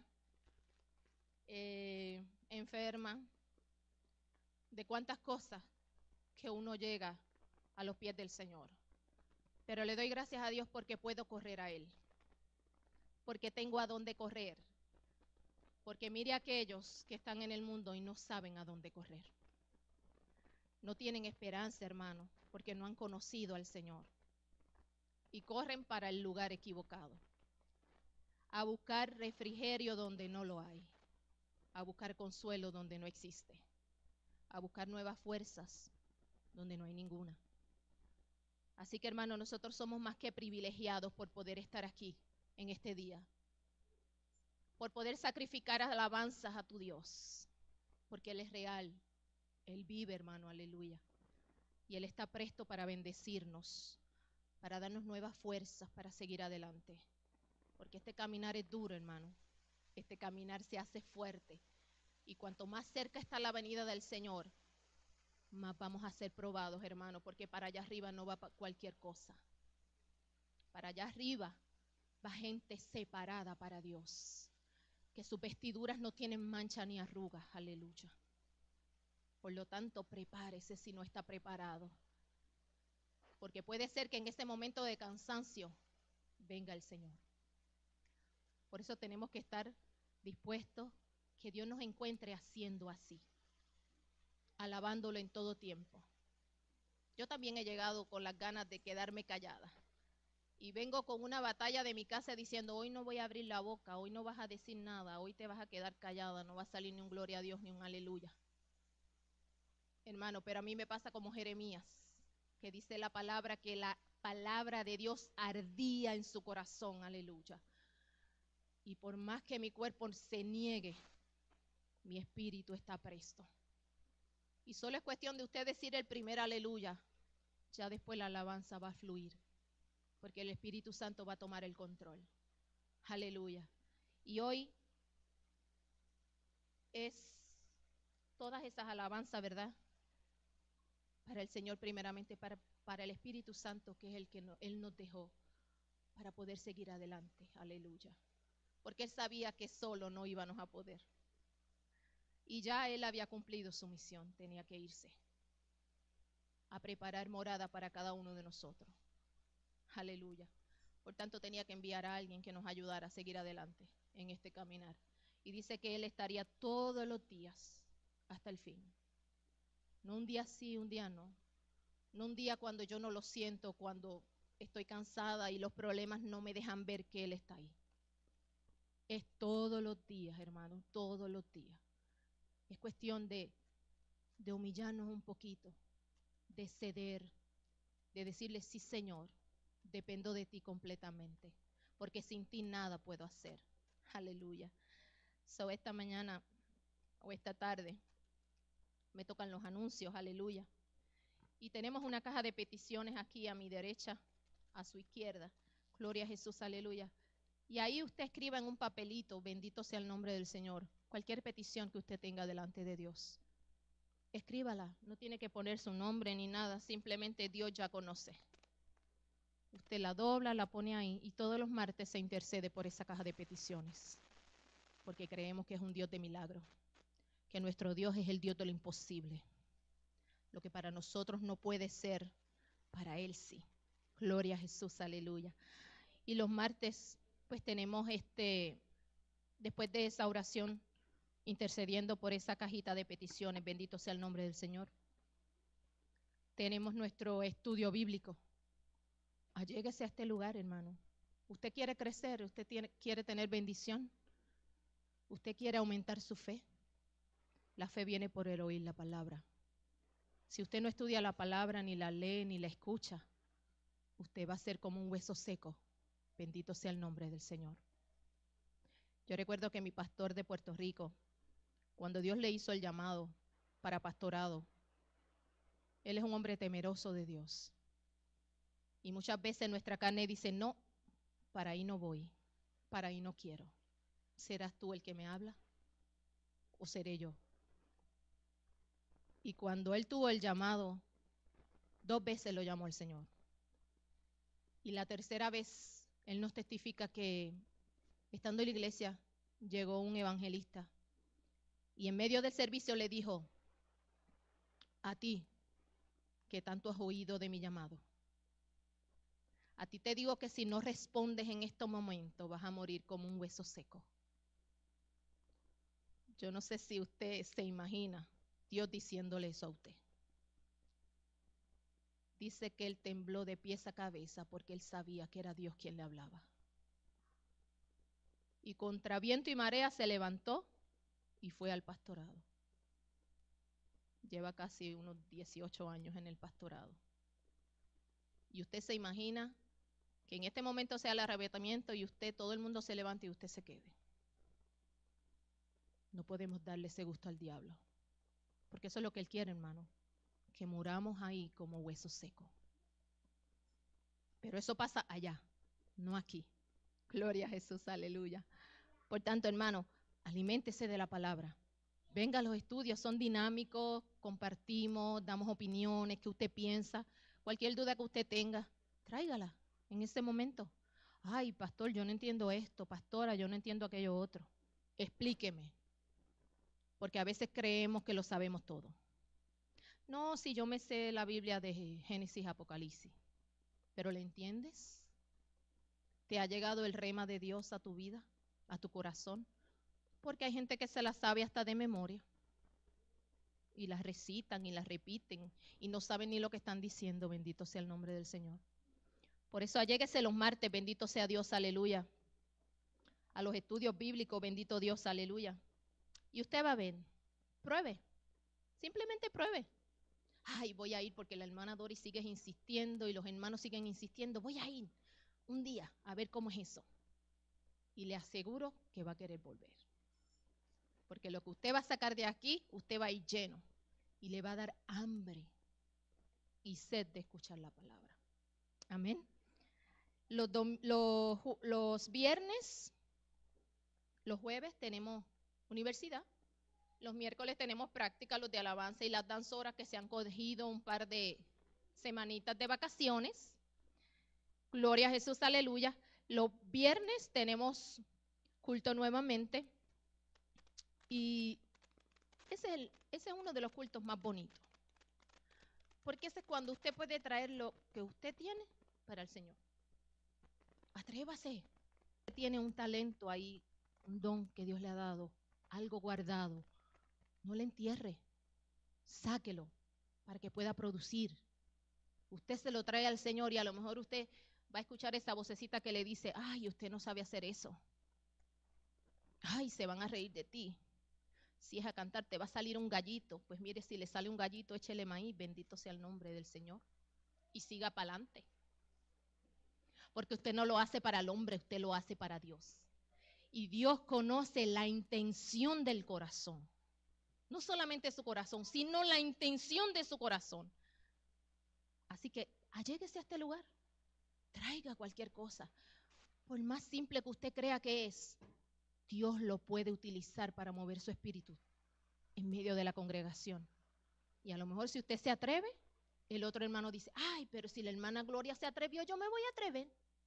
eh, enferma, de cuántas cosas que uno llega a los pies del Señor. Pero le doy gracias a Dios porque puedo correr a Él, porque tengo a dónde correr, porque mire a aquellos que están en el mundo y no saben a dónde correr. No tienen esperanza, hermano, porque no han conocido al Señor y corren para el lugar equivocado, a buscar refrigerio donde no lo hay, a buscar consuelo donde no existe, a buscar nuevas fuerzas donde no hay ninguna. Así que, hermano, nosotros somos más que privilegiados por poder estar aquí en este día, por poder sacrificar alabanzas a tu Dios, porque Él es real, Él vive, hermano, aleluya, y Él está presto para bendecirnos, para darnos nuevas fuerzas para seguir adelante, porque este caminar es duro, hermano, este caminar se hace fuerte, y cuanto más cerca está la venida del Señor, más vamos a ser probados, hermano, porque para allá arriba no va cualquier cosa. Para allá arriba va gente separada para Dios, que sus vestiduras no tienen mancha ni arrugas, aleluya. Por lo tanto, prepárese si no está preparado, porque puede ser que en este momento de cansancio venga el Señor. Por eso tenemos que estar dispuestos, que Dios nos encuentre haciendo así, alabándolo en todo tiempo. Yo también he llegado con las ganas de quedarme callada. Y vengo con una batalla de mi casa diciendo, hoy no voy a abrir la boca, hoy no vas a decir nada, hoy te vas a quedar callada, no va a salir ni un gloria a Dios ni un aleluya. Hermano, pero a mí me pasa como Jeremías, que dice la palabra que la palabra de Dios ardía en su corazón, aleluya. Y por más que mi cuerpo se niegue, mi espíritu está presto. Y solo es cuestión de usted decir el primer aleluya. Ya después la alabanza va a fluir, porque el Espíritu Santo va a tomar el control. Aleluya. Y hoy es todas esas alabanzas, ¿verdad? Para el Señor primeramente, para, para el Espíritu Santo, que es el que no, Él nos dejó para poder seguir adelante. Aleluya. Porque Él sabía que solo no íbamos a poder. Y ya Él había cumplido su misión, tenía que irse a preparar morada para cada uno de nosotros. Aleluya. Por tanto, tenía que enviar a alguien que nos ayudara a seguir adelante en este caminar. Y dice que Él estaría todos los días hasta el fin. No un día sí, un día no. No un día cuando yo no lo siento, cuando estoy cansada y los problemas no me dejan ver que Él está ahí. Es todos los días, hermano, todos los días. Es cuestión de, de humillarnos un poquito, de ceder, de decirle, sí, Señor, dependo de ti completamente, porque sin ti nada puedo hacer. Aleluya. So, esta mañana o esta tarde me tocan los anuncios, aleluya. Y tenemos una caja de peticiones aquí a mi derecha, a su izquierda. Gloria a Jesús, aleluya. Y ahí usted escriba en un papelito, bendito sea el nombre del Señor, cualquier petición que usted tenga delante de Dios. Escríbala, no tiene que poner su nombre ni nada, simplemente Dios ya conoce. Usted la dobla, la pone ahí y todos los martes se intercede por esa caja de peticiones, porque creemos que es un Dios de milagro, que nuestro Dios es el Dios de lo imposible. Lo que para nosotros no puede ser, para Él sí. Gloria a Jesús, aleluya. Y los martes, pues tenemos este, después de esa oración, intercediendo por esa cajita de peticiones, bendito sea el nombre del Señor. Tenemos nuestro estudio bíblico. Alléguese a este lugar, hermano. Usted quiere crecer, usted tiene, quiere tener bendición, usted quiere aumentar su fe. La fe viene por el oír la palabra. Si usted no estudia la palabra, ni la lee, ni la escucha, usted va a ser como un hueso seco. Bendito sea el nombre del Señor. Yo recuerdo que mi pastor de Puerto Rico, cuando Dios le hizo el llamado para pastorado, él es un hombre temeroso de Dios. Y muchas veces nuestra carne dice, no, para ahí no voy, para ahí no quiero. ¿Serás tú el que me habla o seré yo? Y cuando él tuvo el llamado, dos veces lo llamó el Señor. Y la tercera vez, él nos testifica que estando en la iglesia, llegó un evangelista y en medio del servicio le dijo, a ti que tanto has oído de mi llamado, a ti te digo que si no respondes en estos momentos vas a morir como un hueso seco. Yo no sé si usted se imagina Dios diciéndole eso a usted. Dice que él tembló de pies a cabeza porque él sabía que era Dios quien le hablaba. Y contra viento y marea se levantó y fue al pastorado. Lleva casi unos dieciocho años en el pastorado. Y usted se imagina que en este momento sea el arrebatamiento y usted, todo el mundo se levante y usted se quede. No podemos darle ese gusto al diablo, porque eso es lo que él quiere, hermano, que muramos ahí como huesos secos. Pero eso pasa allá, no aquí. Gloria a Jesús, aleluya. Por tanto, hermano, aliméntese de la palabra. Venga a los estudios, son dinámicos, compartimos, damos opiniones, que usted piensa. Cualquier duda que usted tenga, tráigala en ese momento. Ay, pastor, yo no entiendo esto. Pastora, yo no entiendo aquello otro. Explíqueme. Porque a veces creemos que lo sabemos todo. No, si yo me sé la Biblia de Génesis, Apocalipsis. ¿Pero le entiendes? ¿Te ha llegado el rema de Dios a tu vida, a tu corazón? Porque hay gente que se la sabe hasta de memoria. Y las recitan y las repiten y no saben ni lo que están diciendo. Bendito sea el nombre del Señor. Por eso alléguese los martes, bendito sea Dios, aleluya. A los estudios bíblicos, bendito Dios, aleluya. Y usted va a ver, pruebe, simplemente pruebe. ay, voy a ir porque la hermana Doris sigue insistiendo y los hermanos siguen insistiendo, voy a ir un día a ver cómo es eso. Y le aseguro que va a querer volver. Porque lo que usted va a sacar de aquí, usted va a ir lleno y le va a dar hambre y sed de escuchar la palabra. Amén. Los, dom- los, ju- los viernes, los jueves tenemos universidad. Los miércoles tenemos práctica, los de alabanza y las danzoras que se han cogido un par de semanitas de vacaciones. Gloria a Jesús, aleluya. Los viernes tenemos culto nuevamente. Y ese es, el- ese es uno de los cultos más bonitos. Porque ese es cuando usted puede traer lo que usted tiene para el Señor. Atrévase. Usted tiene un talento ahí, un don que Dios le ha dado, algo guardado. No le entierre. Sáquelo para que pueda producir. Usted se lo trae al Señor y a lo mejor usted va a escuchar esa vocecita que le dice, ay, usted no sabe hacer eso. Ay, se van a reír de ti. Si es a cantar, te va a salir un gallito. Pues mire, si le sale un gallito, échele maíz, bendito sea el nombre del Señor. Y siga para adelante. Porque usted no lo hace para el hombre, usted lo hace para Dios. Y Dios conoce la intención del corazón. No solamente su corazón, sino la intención de su corazón. Así que alléguese a este lugar. Traiga cualquier cosa. Por más simple que usted crea que es, Dios lo puede utilizar para mover su espíritu en medio de la congregación. Y a lo mejor si usted se atreve, el otro hermano dice, ay, pero si la hermana Gloria se atrevió, yo me voy a atrever.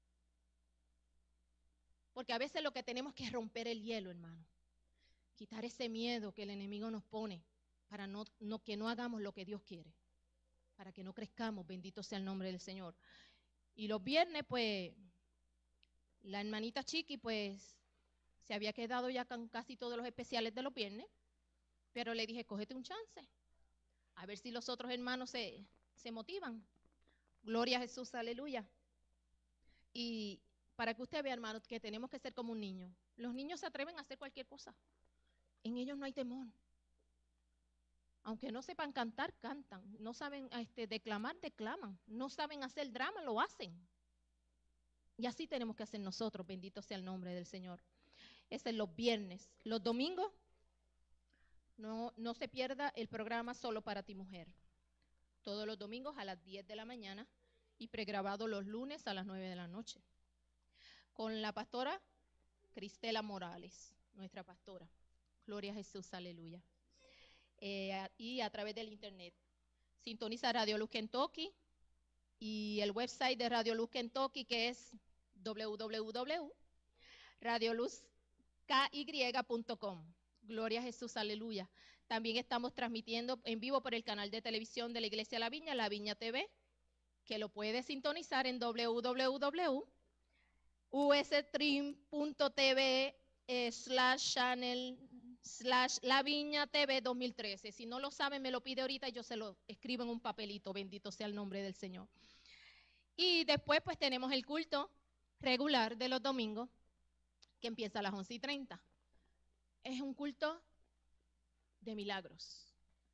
Porque a veces lo que tenemos que es romper el hielo, hermano. Quitar ese miedo que el enemigo nos pone para no, no, que no hagamos lo que Dios quiere. Para que no crezcamos, bendito sea el nombre del Señor. Y los viernes, pues, la hermanita Chiqui, pues, se había quedado ya con casi todos los especiales de los viernes. Pero le dije, cógete un chance. A ver si los otros hermanos se, se motivan. Gloria a Jesús, aleluya. Y para que usted vea, hermano, que tenemos que ser como un niño. Los niños se atreven a hacer cualquier cosa. En ellos no hay temor. Aunque no sepan cantar, cantan. No saben este, declamar, declaman. No saben hacer drama, lo hacen. Y así tenemos que hacer nosotros, bendito sea el nombre del Señor. Ese es los viernes. Los domingos, no, no se pierda el programa Solo para ti, mujer. Todos los domingos a las diez de la mañana y pregrabado los lunes a las nueve de la noche. Con la pastora Cristela Morales, nuestra pastora. Gloria a Jesús, aleluya. Eh, a- y a través del internet. Sintoniza Radio Luz Kentucky y el website de Radio Luz Kentucky, que es w w w punto radio luz ky punto com. Gloria a Jesús, aleluya. También estamos transmitiendo en vivo por el canal de televisión de la Iglesia La Viña, La Viña T V, que lo puede sintonizar en w w w punto ustream punto t v eh, slash channel slash La Viña T V dos mil trece. Si no lo saben, me lo pide ahorita y yo se lo escribo en un papelito. Bendito sea el nombre del Señor. Y después pues tenemos el culto regular de los domingos, que empieza a las once y treinta. Es un culto de milagros.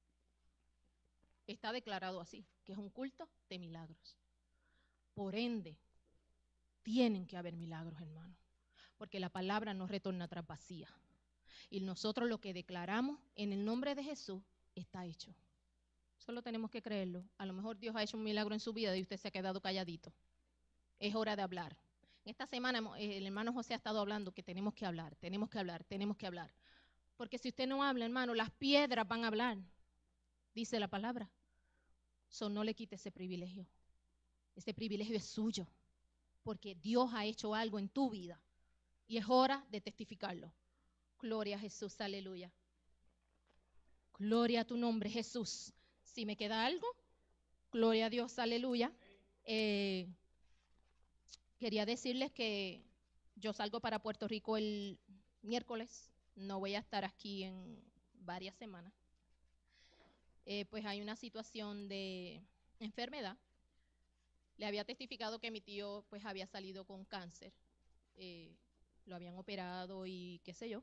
Está declarado así, que es un culto de milagros. Por ende, tienen que haber milagros, hermano, porque la palabra no retorna atrás vacía. Y nosotros lo que declaramos en el nombre de Jesús está hecho. Solo tenemos que creerlo. A lo mejor Dios ha hecho un milagro en su vida y usted se ha quedado calladito. Es hora de hablar. En esta semana el hermano José ha estado hablando que tenemos que hablar, tenemos que hablar, tenemos que hablar. Porque si usted no habla, hermano, las piedras van a hablar, dice la palabra. So, no le quite ese privilegio. Ese privilegio es suyo, porque Dios ha hecho algo en tu vida y es hora de testificarlo. Gloria a Jesús, aleluya. Gloria a tu nombre, Jesús. Si me queda algo, gloria a Dios, aleluya. Eh, quería decirles que yo salgo para Puerto Rico el miércoles. No voy a estar aquí en varias semanas. Eh, pues hay una situación de enfermedad. Le había testificado que mi tío pues había salido con cáncer. Eh, lo habían operado y qué sé yo.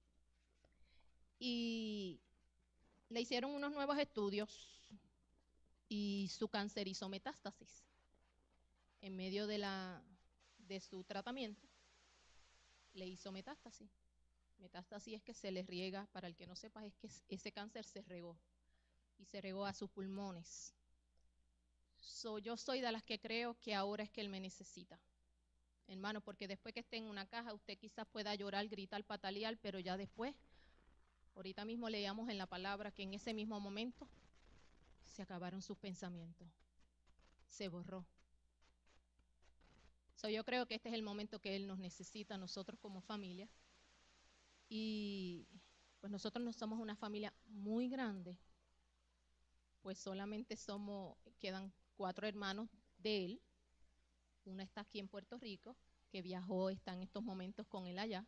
Y le hicieron unos nuevos estudios y su cáncer hizo metástasis. En medio de, la, de su tratamiento, le hizo metástasis. Metástasis es que se le riega, para el que no sepa, es que ese cáncer se regó y se regó a sus pulmones. So, yo soy de las que creo que ahora es que él me necesita, hermano, porque después que esté en una caja, usted quizás pueda llorar, gritar, patalear, pero ya después, ahorita mismo leíamos en la palabra que en ese mismo momento se acabaron sus pensamientos, se borró. So, yo creo que este es el momento que él nos necesita, nosotros como familia. Y pues nosotros no somos una familia muy grande, pues solamente somos, quedan cuatro hermanos de él. Una está aquí en Puerto Rico, que viajó, está en estos momentos con él allá,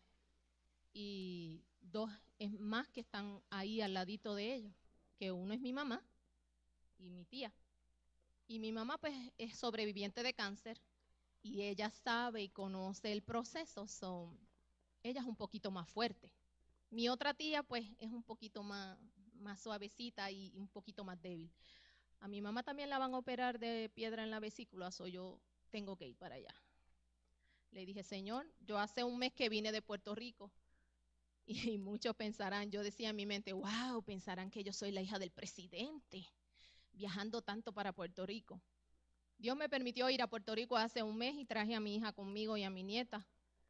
y dos es más que están ahí al ladito de ellos, que uno es mi mamá y mi tía. Y mi mamá pues es sobreviviente de cáncer y ella sabe y conoce el proceso, so, ella es un poquito más fuerte. Mi otra tía pues es un poquito más, más suavecita y un poquito más débil. A mi mamá también la van a operar de piedra en la vesícula, so yo tengo que ir para allá. Le dije, Señor, yo hace un mes que vine de Puerto Rico y, y muchos pensarán, yo decía en mi mente, wow, pensarán que yo soy la hija del presidente, viajando tanto para Puerto Rico. Dios me permitió ir a Puerto Rico hace un mes y traje a mi hija conmigo y a mi nieta.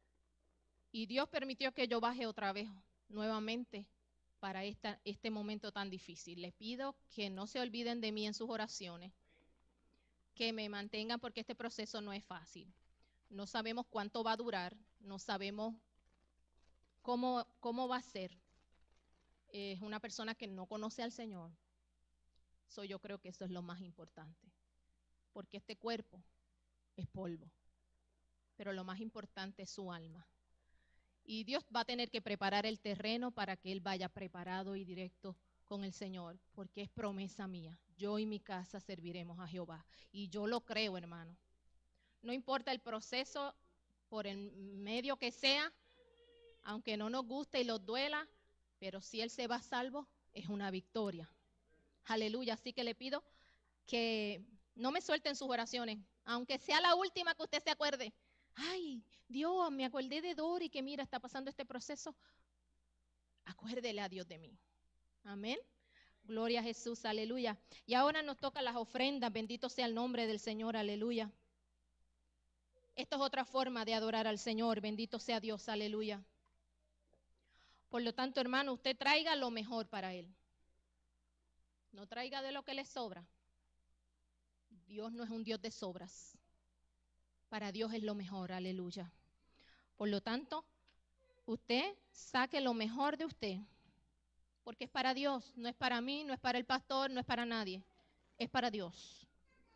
Y Dios permitió que yo baje otra vez, nuevamente, para esta, este momento tan difícil. Les pido que no se olviden de mí en sus oraciones, que me mantengan porque este proceso no es fácil. No sabemos cuánto va a durar, no sabemos cómo, cómo va a ser. Es una persona que no conoce al Señor. So, yo creo que eso es lo más importante, porque este cuerpo es polvo, pero lo más importante es su alma. Y Dios va a tener que preparar el terreno para que él vaya preparado y directo con el Señor, porque es promesa mía. Yo y mi casa serviremos a Jehová. Y yo lo creo, hermano. No importa el proceso, por el medio que sea, aunque no nos guste y nos duela, pero si él se va salvo, es una victoria. Aleluya. Así que le pido que no me suelten sus oraciones, aunque sea la última que usted se acuerde. Ay, Dios, me acordé de Dori que mira, está pasando este proceso. Acuérdele a Dios de mí. Amén. Gloria a Jesús, aleluya. Y ahora nos toca las ofrendas, bendito sea el nombre del Señor, aleluya. Esta es otra forma de adorar al Señor, bendito sea Dios, aleluya. Por lo tanto, hermano, usted traiga lo mejor para Él. No traiga de lo que le sobra. Dios no es un Dios de sobras. Para Dios es lo mejor, aleluya. Por lo tanto, usted saque lo mejor de usted, porque es para Dios, no es para mí, no es para el pastor, no es para nadie, es para Dios.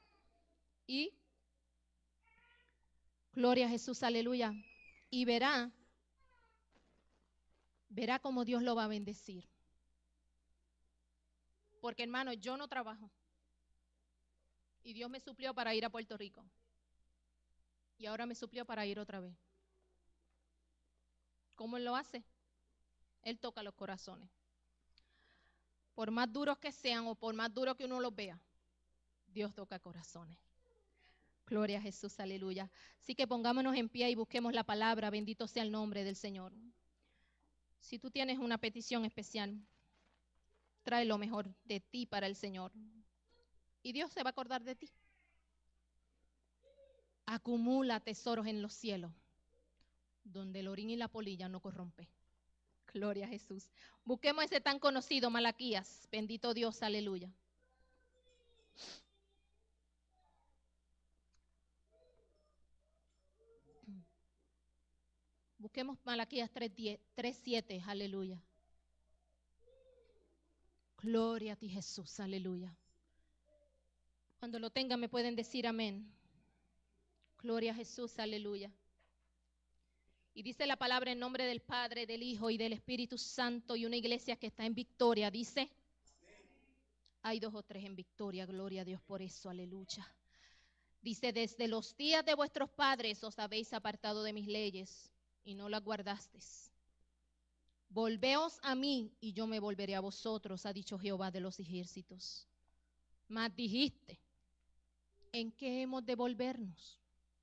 Y, gloria a Jesús, aleluya, y verá, verá cómo Dios lo va a bendecir. Porque, hermano, yo no trabajo, y Dios me suplió para ir a Puerto Rico, y ahora me suplió para ir otra vez. ¿Cómo Él lo hace? Él toca los corazones. Por más duros que sean o por más duro que uno los vea, Dios toca corazones. Gloria a Jesús, aleluya. Así que pongámonos en pie y busquemos la palabra. Bendito sea el nombre del Señor. Si tú tienes una petición especial, trae lo mejor de ti para el Señor. Y Dios se va a acordar de ti. Acumula tesoros en los cielos, donde el orín y la polilla no corrompe. Gloria a Jesús. Busquemos ese tan conocido Malaquías. Bendito Dios, aleluya. Busquemos Malaquías tres siete, aleluya. Gloria a ti, Jesús, aleluya. Cuando lo tengan me pueden decir amén. Gloria a Jesús, aleluya. Y dice la palabra en nombre del Padre, del Hijo y del Espíritu Santo, y una iglesia que está en victoria, dice, hay dos o tres en victoria, gloria a Dios por eso, aleluya. Dice, desde los días de vuestros padres os habéis apartado de mis leyes y no las guardasteis. Volveos a mí y yo me volveré a vosotros, ha dicho Jehová de los ejércitos. Mas dijiste, ¿en qué hemos de volvernos?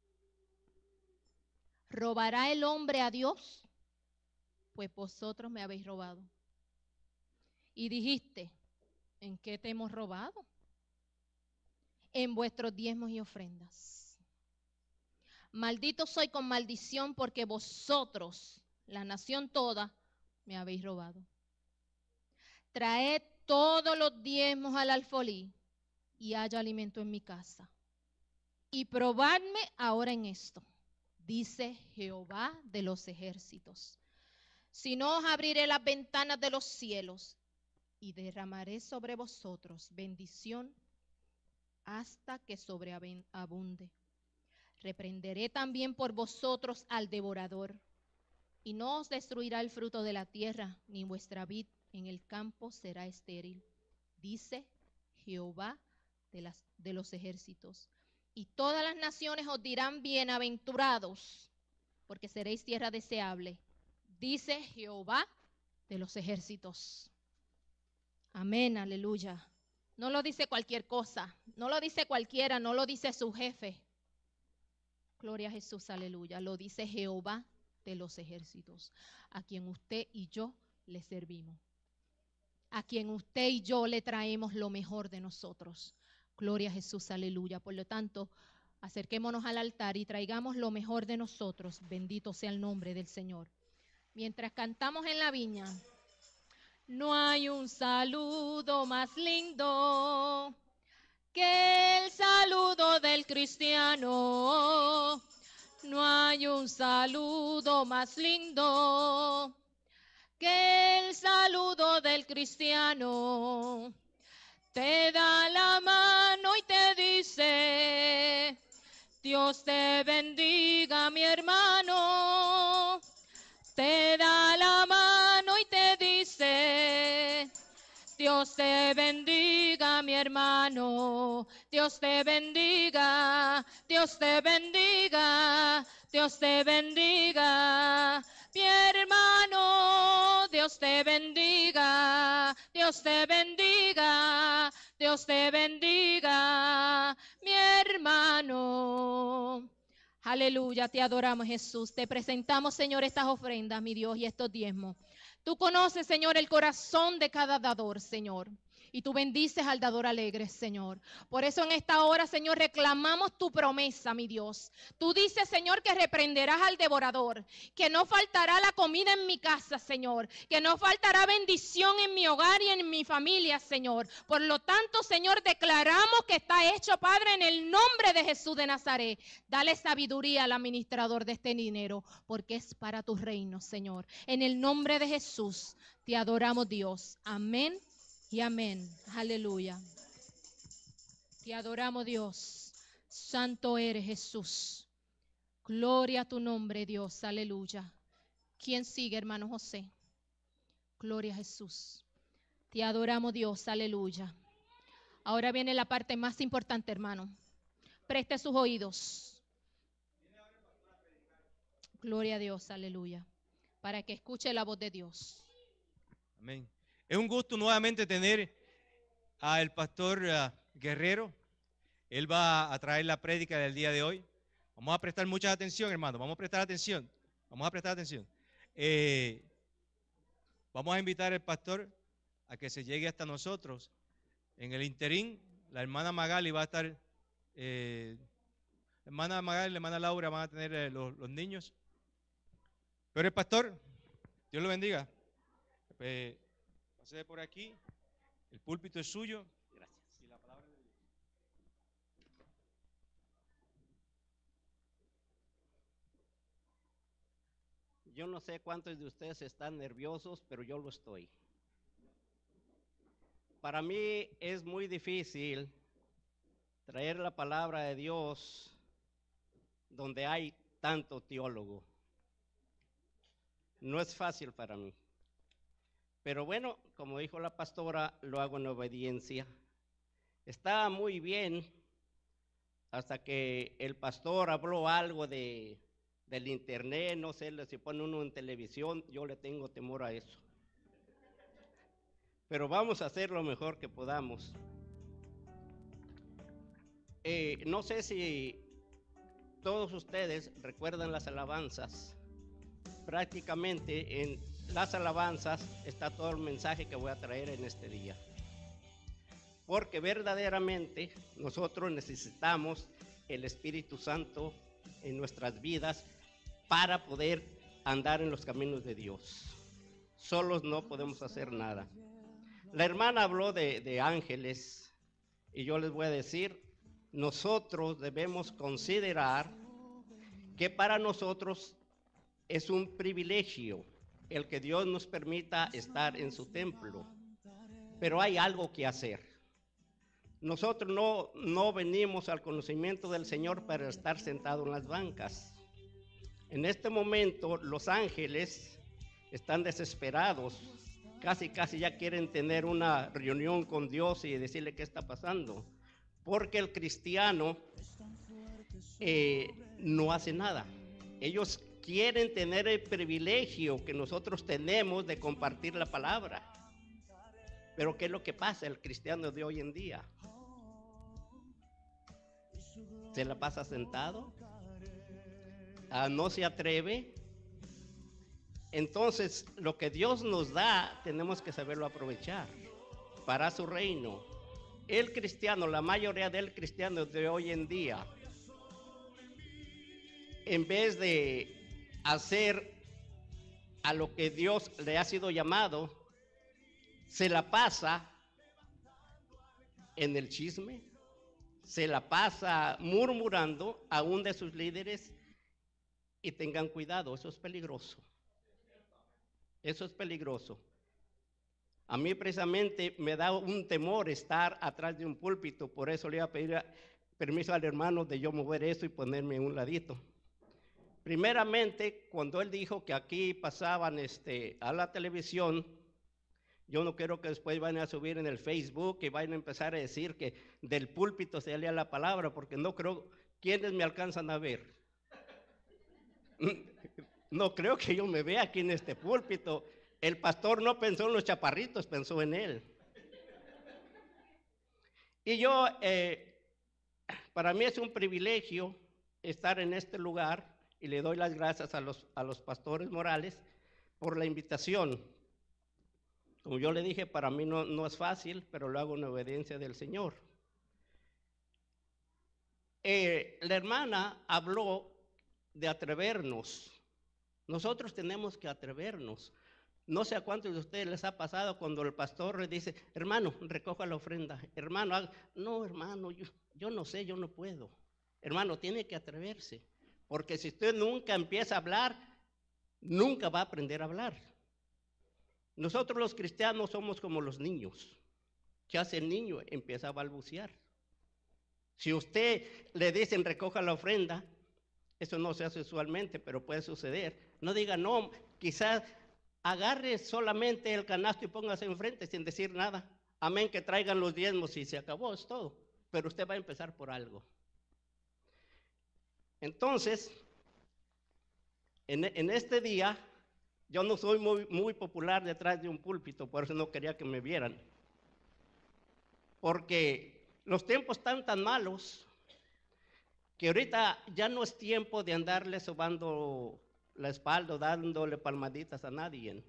¿Robará el hombre a Dios? Pues vosotros me habéis robado. Y dijiste, ¿en qué te hemos robado? En vuestros diezmos y ofrendas. Maldito soy con maldición, porque vosotros, la nación toda, me habéis robado. Traed todos los diezmos al alfolí, y haya alimento en mi casa. Y probadme ahora en esto, dice Jehová de los ejércitos. Si no, os abriré las ventanas de los cielos y derramaré sobre vosotros bendición hasta que sobreabunde. Reprenderé también por vosotros al devorador, y no os destruirá el fruto de la tierra, ni vuestra vid en el campo será estéril, dice Jehová de, las, de los ejércitos. Y todas las naciones os dirán bienaventurados, porque seréis tierra deseable, dice Jehová de los ejércitos. Amén, aleluya. No lo dice cualquier cosa, no lo dice cualquiera, no lo dice su jefe. Gloria a Jesús, aleluya. Lo dice Jehová de los ejércitos, a quien usted y yo le servimos, a quien usted y yo le traemos lo mejor de nosotros. Gloria a Jesús, aleluya. Por lo tanto, acerquémonos al altar y traigamos lo mejor de nosotros. Bendito sea el nombre del Señor. Mientras cantamos en la viña, no hay un saludo más lindo que el saludo del cristiano. No hay un saludo más lindo que el saludo del cristiano. Te da la mano y te dice, Dios te bendiga, mi hermano. Te da la mano y te dice, Dios te bendiga, mi hermano. Dios te bendiga, Dios te bendiga, Dios te bendiga, mi hermano. Dios te bendiga, Dios te bendiga, Dios te bendiga, mi hermano. Aleluya, te adoramos, Jesús. Te presentamos, Señor, estas ofrendas, mi Dios, y estos diezmos. Tú conoces, Señor, el corazón de cada dador, Señor. Y tú bendices al dador alegre, Señor. Por eso en esta hora, Señor, reclamamos tu promesa, mi Dios. Tú dices, Señor, que reprenderás al devorador, que no faltará la comida en mi casa, Señor, que no faltará bendición en mi hogar y en mi familia, Señor. Por lo tanto, Señor, declaramos que está hecho, Padre, en el nombre de Jesús de Nazaret. Dale sabiduría al administrador de este dinero, porque es para tu reino, Señor. En el nombre de Jesús, te adoramos, Dios. Amén. Y amén, aleluya. Te adoramos, Dios. Santo eres, Jesús. Gloria a tu nombre, Dios, aleluya. ¿Quién sigue, hermano José? Gloria a Jesús. Te adoramos, Dios, aleluya. Ahora viene la parte más importante, hermano. Preste sus oídos. Gloria a Dios, aleluya. Para que escuche la voz de Dios. Amén. Es un gusto nuevamente tener al pastor uh, Guerrero. Él va a traer la prédica del día de hoy. Vamos a prestar mucha atención, hermano. Vamos a prestar atención. Vamos a prestar atención. Eh, vamos a invitar al pastor a que se llegue hasta nosotros. En el interín, la hermana Magali va a estar, eh, la hermana Magali y la hermana Laura van a tener eh, los, los niños. Pero el pastor, Dios lo bendiga. Eh, Pase por aquí, el púlpito es suyo. Gracias. Y la palabra de Dios. Yo no sé cuántos de ustedes están nerviosos, pero yo lo estoy. Para mí es muy difícil traer la palabra de Dios donde hay tanto teólogo. No es fácil para mí. Pero bueno, como dijo la pastora, lo hago en obediencia. Estaba muy bien hasta que el pastor habló algo de, del internet, no sé, si pone uno en televisión, yo le tengo temor a eso. Pero vamos a hacer lo mejor que podamos. Eh, no sé si todos ustedes recuerdan las alabanzas. Prácticamente en las alabanzas está todo el mensaje que voy a traer en este día. Porque verdaderamente nosotros necesitamos el Espíritu Santo en nuestras vidas para poder andar en los caminos de Dios. Solos no podemos hacer nada. La hermana habló de, de ángeles y yo les voy a decir, nosotros debemos considerar que para nosotros es un privilegio el que Dios nos permita estar en su templo, pero hay algo que hacer. Nosotros no, no venimos al conocimiento del Señor para estar sentados en las bancas. En este momento los ángeles están desesperados, casi casi ya quieren tener una reunión con Dios y decirle qué está pasando, porque el cristiano eh, no hace nada. Ellos quieren tener el privilegio que nosotros tenemos de compartir la palabra. Pero ¿qué es lo que pasa el cristiano de hoy en día? ¿Se la pasa sentado? Ah, ¿no se atreve? Entonces, lo que Dios nos da, tenemos que saberlo aprovechar para su reino. El cristiano, la mayoría del cristiano de hoy en día, en vez de hacer a lo que Dios le ha sido llamado, se la pasa en el chisme, se la pasa murmurando aún de sus líderes, y tengan cuidado, eso es peligroso. Eso es peligroso. A mí precisamente me da un temor estar atrás de un púlpito, por eso le iba a pedir permiso al hermano de yo mover eso y ponerme en un ladito. Primeramente, cuando él dijo que aquí pasaban este, a la televisión, yo no quiero que después vayan a subir en el Facebook y vayan a empezar a decir que del púlpito se lea la palabra, porque no creo, ¿quiénes me alcanzan a ver? No creo que yo me vea aquí en este púlpito. El pastor no pensó en los chaparritos, pensó en él. Y yo, eh, para mí es un privilegio estar en este lugar y le doy las gracias a los, a los pastores Morales por la invitación. Como yo le dije, para mí no, no es fácil, pero lo hago en obediencia del Señor. Eh, la hermana habló de atrevernos. Nosotros tenemos que atrevernos. No sé a cuántos de ustedes les ha pasado cuando el pastor le dice, hermano, recoja la ofrenda. Hermano, haga. No, hermano, yo, yo no sé, yo no puedo. Hermano, tiene que atreverse. Porque si usted nunca empieza a hablar, nunca va a aprender a hablar. Nosotros los cristianos somos como los niños. ¿Qué hace el niño? Empieza a balbucear. Si usted le dicen recoja la ofrenda, eso no se hace usualmente, pero puede suceder. No diga no, quizás agarre solamente el canasto y póngase enfrente sin decir nada. Amén, que traigan los diezmos y se acabó, es todo. Pero usted va a empezar por algo. Entonces, en, en este día, yo no soy muy, muy popular detrás de un púlpito, por eso no quería que me vieran. Porque los tiempos están tan malos que ahorita ya no es tiempo de andarle sobando la espalda, dándole palmaditas a nadie.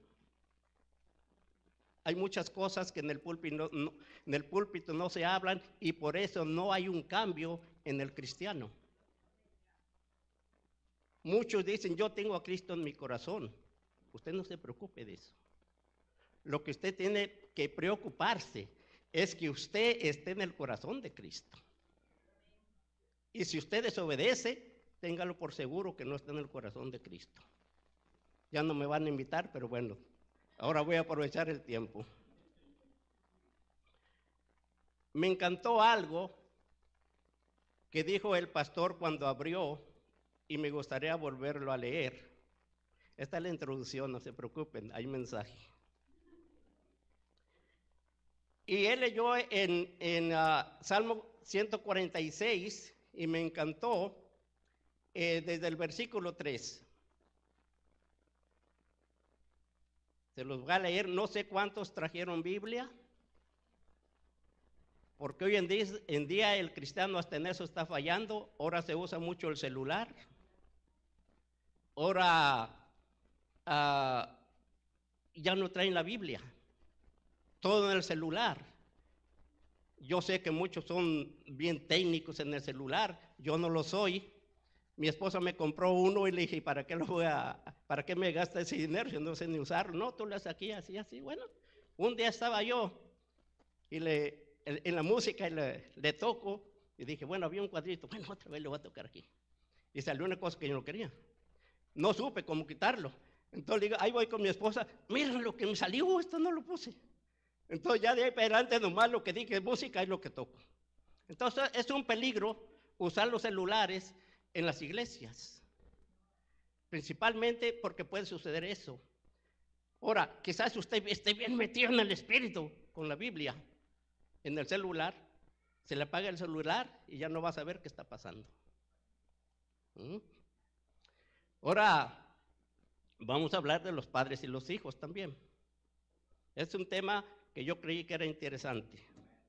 Hay muchas cosas que en el púlpito no, no, en el púlpito no se hablan y por eso no hay un cambio en el cristiano. Muchos dicen, yo tengo a Cristo en mi corazón. Usted no se preocupe de eso. Lo que usted tiene que preocuparse es que usted esté en el corazón de Cristo. Y si usted desobedece, téngalo por seguro que no está en el corazón de Cristo. Ya no me van a invitar, pero bueno, ahora voy a aprovechar el tiempo. Me encantó algo que dijo el pastor cuando abrió y me gustaría volverlo a leer. Esta es la introducción, no se preocupen, hay mensaje. Y él leyó en, en uh, Salmo ciento cuarenta y seis y me encantó eh, desde el versículo tres. Se los voy a leer, no sé cuántos trajeron Biblia. Porque hoy en día, en día el cristiano hasta en eso está fallando. Ahora se usa mucho el celular. Ahora uh, ya no traen la Biblia. Todo en el celular. Yo sé que muchos son bien técnicos en el celular. Yo no lo soy. Mi esposa me compró uno y le dije, ¿para qué lo voy a, para qué me gasta ese dinero? Yo no sé ni usarlo. No, tú lo haces aquí, así, así. Bueno, un día estaba yo y le... en la música le, le toco y dije, bueno, había un cuadrito, bueno, otra vez le voy a tocar aquí. Y salió una cosa que yo no quería. No supe cómo quitarlo. Entonces digo, ahí voy con mi esposa, miren lo que me salió, esto no lo puse. Entonces ya de ahí para adelante nomás lo que dije es música es lo que toco. Entonces es un peligro usar los celulares en las iglesias. Principalmente porque puede suceder eso. Ahora, quizás usted esté bien metido en el espíritu con la Biblia. En el celular, se le apaga el celular y ya no va a saber qué está pasando. ¿Mm? Ahora, vamos a hablar de los padres y los hijos también. Es un tema que yo creí que era interesante.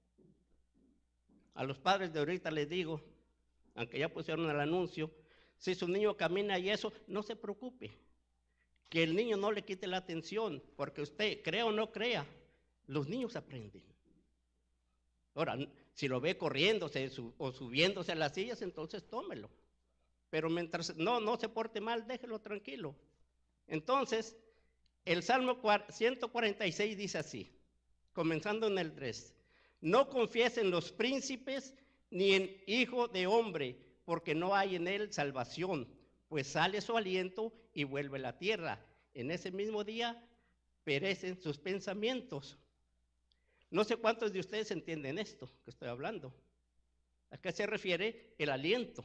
A los padres de ahorita les digo, aunque ya pusieron el anuncio, si su niño camina y eso, no se preocupe. Que el niño no le quite la atención, porque usted, crea o no crea, los niños aprenden. Ahora, si lo ve corriéndose o subiéndose a las sillas, entonces tómelo. Pero mientras no, no se porte mal, déjelo tranquilo. Entonces, el Salmo ciento cuarenta y seis dice así, comenzando en el tres. No confíes en los príncipes ni en hijo de hombre, porque no hay en él salvación, pues sale su aliento y vuelve a la tierra. En ese mismo día perecen sus pensamientos. No sé cuántos de ustedes entienden esto que estoy hablando. ¿A qué se refiere el aliento?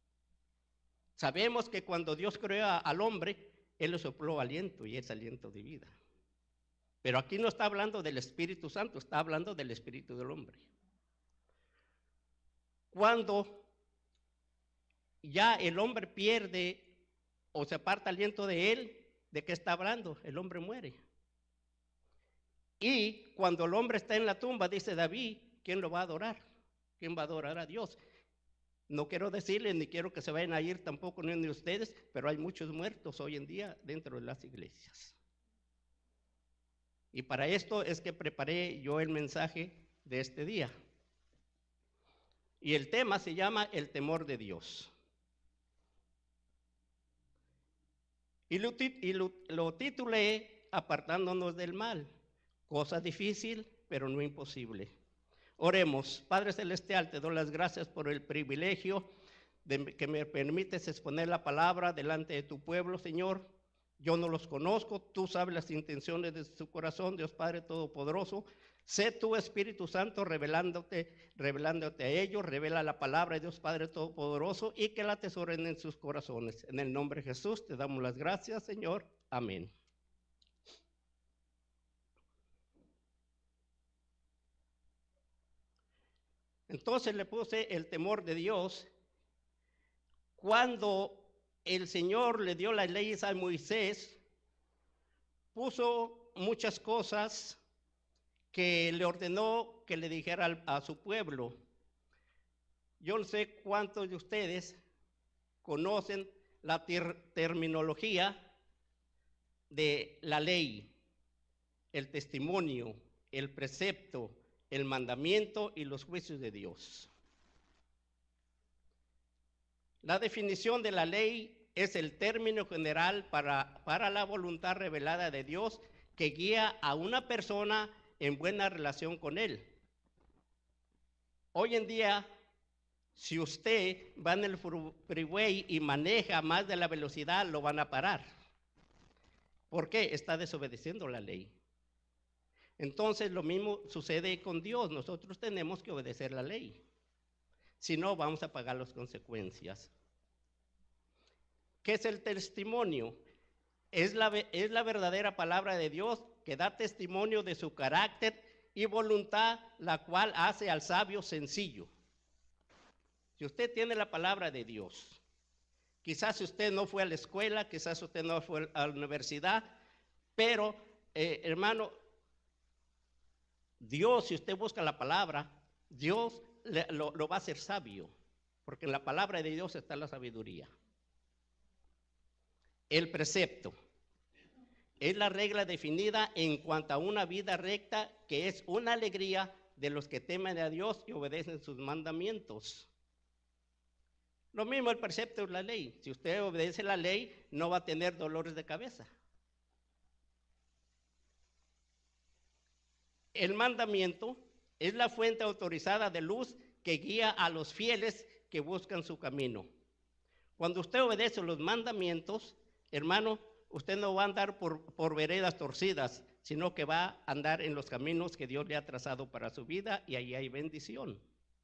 Sabemos que cuando Dios creó al hombre, Él le sopló aliento y es aliento de vida. Pero aquí no está hablando del Espíritu Santo, está hablando del Espíritu del hombre. Cuando ya el hombre pierde o se aparta aliento de Él, ¿de qué está hablando? El hombre muere. Y cuando el hombre está en la tumba, dice David, ¿quién lo va a adorar? ¿Quién va a adorar a Dios? No quiero decirles, ni quiero que se vayan a ir tampoco ni de ustedes, pero hay muchos muertos hoy en día dentro de las iglesias. Y para esto es que preparé yo el mensaje de este día. Y el tema se llama el temor de Dios. Y lo, y lo, lo titulé apartándonos del mal. Cosa difícil, pero no imposible. Oremos. Padre Celestial, te doy las gracias por el privilegio de que me permites exponer la palabra delante de tu pueblo, Señor. Yo no los conozco, tú sabes las intenciones de su corazón, Dios Padre Todopoderoso. Sé tu Espíritu Santo revelándote, revelándote a ellos, revela la palabra de Dios Padre Todopoderoso y que la atesoren en sus corazones. En el nombre de Jesús te damos las gracias, Señor. Amén. Entonces le puse el temor de Dios. Cuando el Señor le dio las leyes a Moisés, puso muchas cosas que le ordenó que le dijera a su pueblo. Yo no sé cuántos de ustedes conocen la ter- terminología de la ley, el testimonio, el precepto, el mandamiento y los juicios de Dios. La definición de la ley es el término general para, para la voluntad revelada de Dios que guía a una persona en buena relación con Él. Hoy en día, si usted va en el freeway y maneja más de la velocidad, lo van a parar. ¿Por qué? Está desobedeciendo la ley. Entonces lo mismo sucede con Dios, nosotros tenemos que obedecer la ley, si no vamos a pagar las consecuencias. ¿Qué es el testimonio? Es la, es la verdadera palabra de Dios que da testimonio de su carácter y voluntad, la cual hace al sabio sencillo. Si usted tiene la palabra de Dios, quizás usted no fue a la escuela, quizás usted no fue a la universidad, pero eh, hermano, Dios, si usted busca la palabra, Dios le- lo, lo va a hacer sabio, porque en la palabra de Dios está la sabiduría. El precepto es la regla definida en cuanto a una vida recta, que es una alegría de los que temen a Dios y obedecen sus mandamientos. Lo mismo el precepto es la ley. Si usted obedece la ley, no va a tener dolores de cabeza. El mandamiento es la fuente autorizada de luz que guía a los fieles que buscan su camino. Cuando usted obedece los mandamientos, hermano, usted no va a andar por, por veredas torcidas, sino que va a andar en los caminos que Dios le ha trazado para su vida, y ahí hay bendición.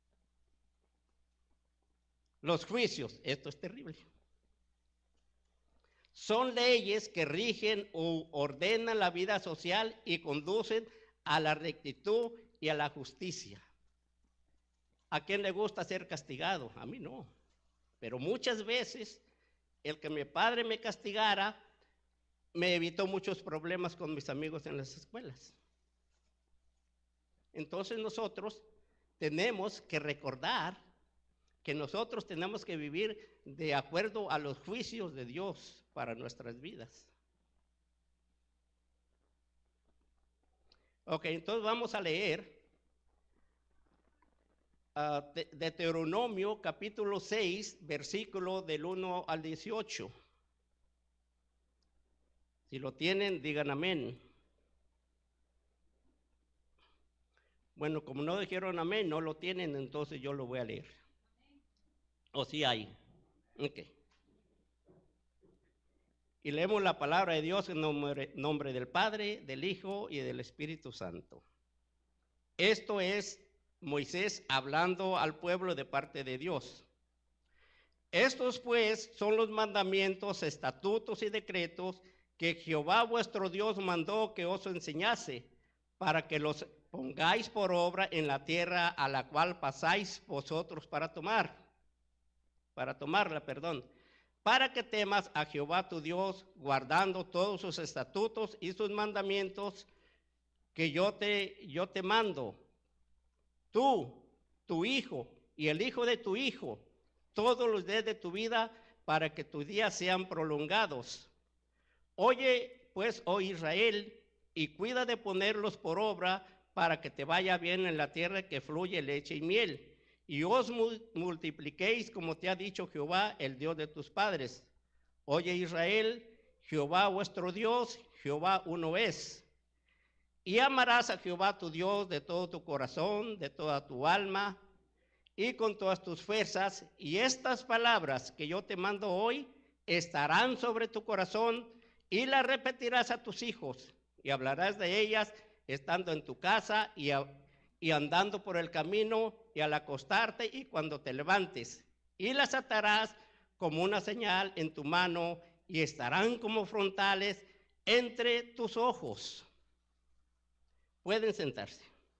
Los juicios, esto es terrible. Son leyes que rigen o ordenan la vida social y conducen a la rectitud y a la justicia. ¿A quién le gusta ser castigado? A mí no. Pero muchas veces el que mi padre me castigara me evitó muchos problemas con mis amigos en las escuelas. Entonces nosotros tenemos que recordar que nosotros tenemos que vivir de acuerdo a los juicios de Dios para nuestras vidas. Ok, entonces vamos a leer uh, de Deuteronomio capítulo seis, versículo del uno al dieciocho. Si lo tienen, digan amén. Bueno, como no dijeron amén, no lo tienen, entonces yo lo voy a leer. ¿O sí hay? Ok. Y leemos la palabra de Dios en nombre, nombre del Padre, del Hijo y del Espíritu Santo. Esto es Moisés hablando al pueblo de parte de Dios. Estos pues son los mandamientos, estatutos y decretos que Jehová vuestro Dios mandó que os enseñase, para que los pongáis por obra en la tierra a la cual pasáis vosotros para tomar, para tomarla, perdón, para que temas a Jehová tu Dios, guardando todos sus estatutos y sus mandamientos que yo te, yo te mando, tú, tu hijo y el hijo de tu hijo, todos los días de tu vida, para que tus días sean prolongados. Oye, pues, oh Israel, y cuida de ponerlos por obra, para que te vaya bien en la tierra que fluye leche y miel, y os multipliquéis como te ha dicho Jehová, el Dios de tus padres. Oye Israel, Jehová vuestro Dios, Jehová uno es. Y amarás a Jehová tu Dios de todo tu corazón, de toda tu alma y con todas tus fuerzas. Y estas palabras que yo te mando hoy estarán sobre tu corazón, y las repetirás a tus hijos, y hablarás de ellas estando en tu casa y, a, y andando por el camino, y al acostarte y cuando te levantes, y las atarás como una señal en tu mano, y estarán como frontales entre tus ojos. Pueden sentarse.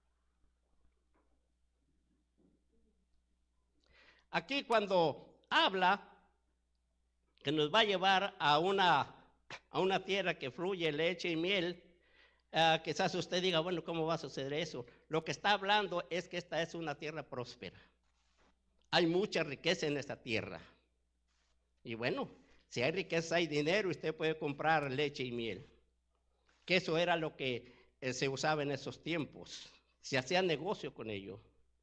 Aquí cuando habla que nos va a llevar a una, a una tierra que fluye leche y miel, Uh, quizás usted diga, bueno, ¿cómo va a suceder eso? Lo que está hablando es que esta es una tierra próspera. Hay mucha riqueza en esta tierra. Y bueno, si hay riqueza, hay dinero, usted puede comprar leche y miel. Que eso era lo que eh, se usaba en esos tiempos. Se hacía negocio con ello.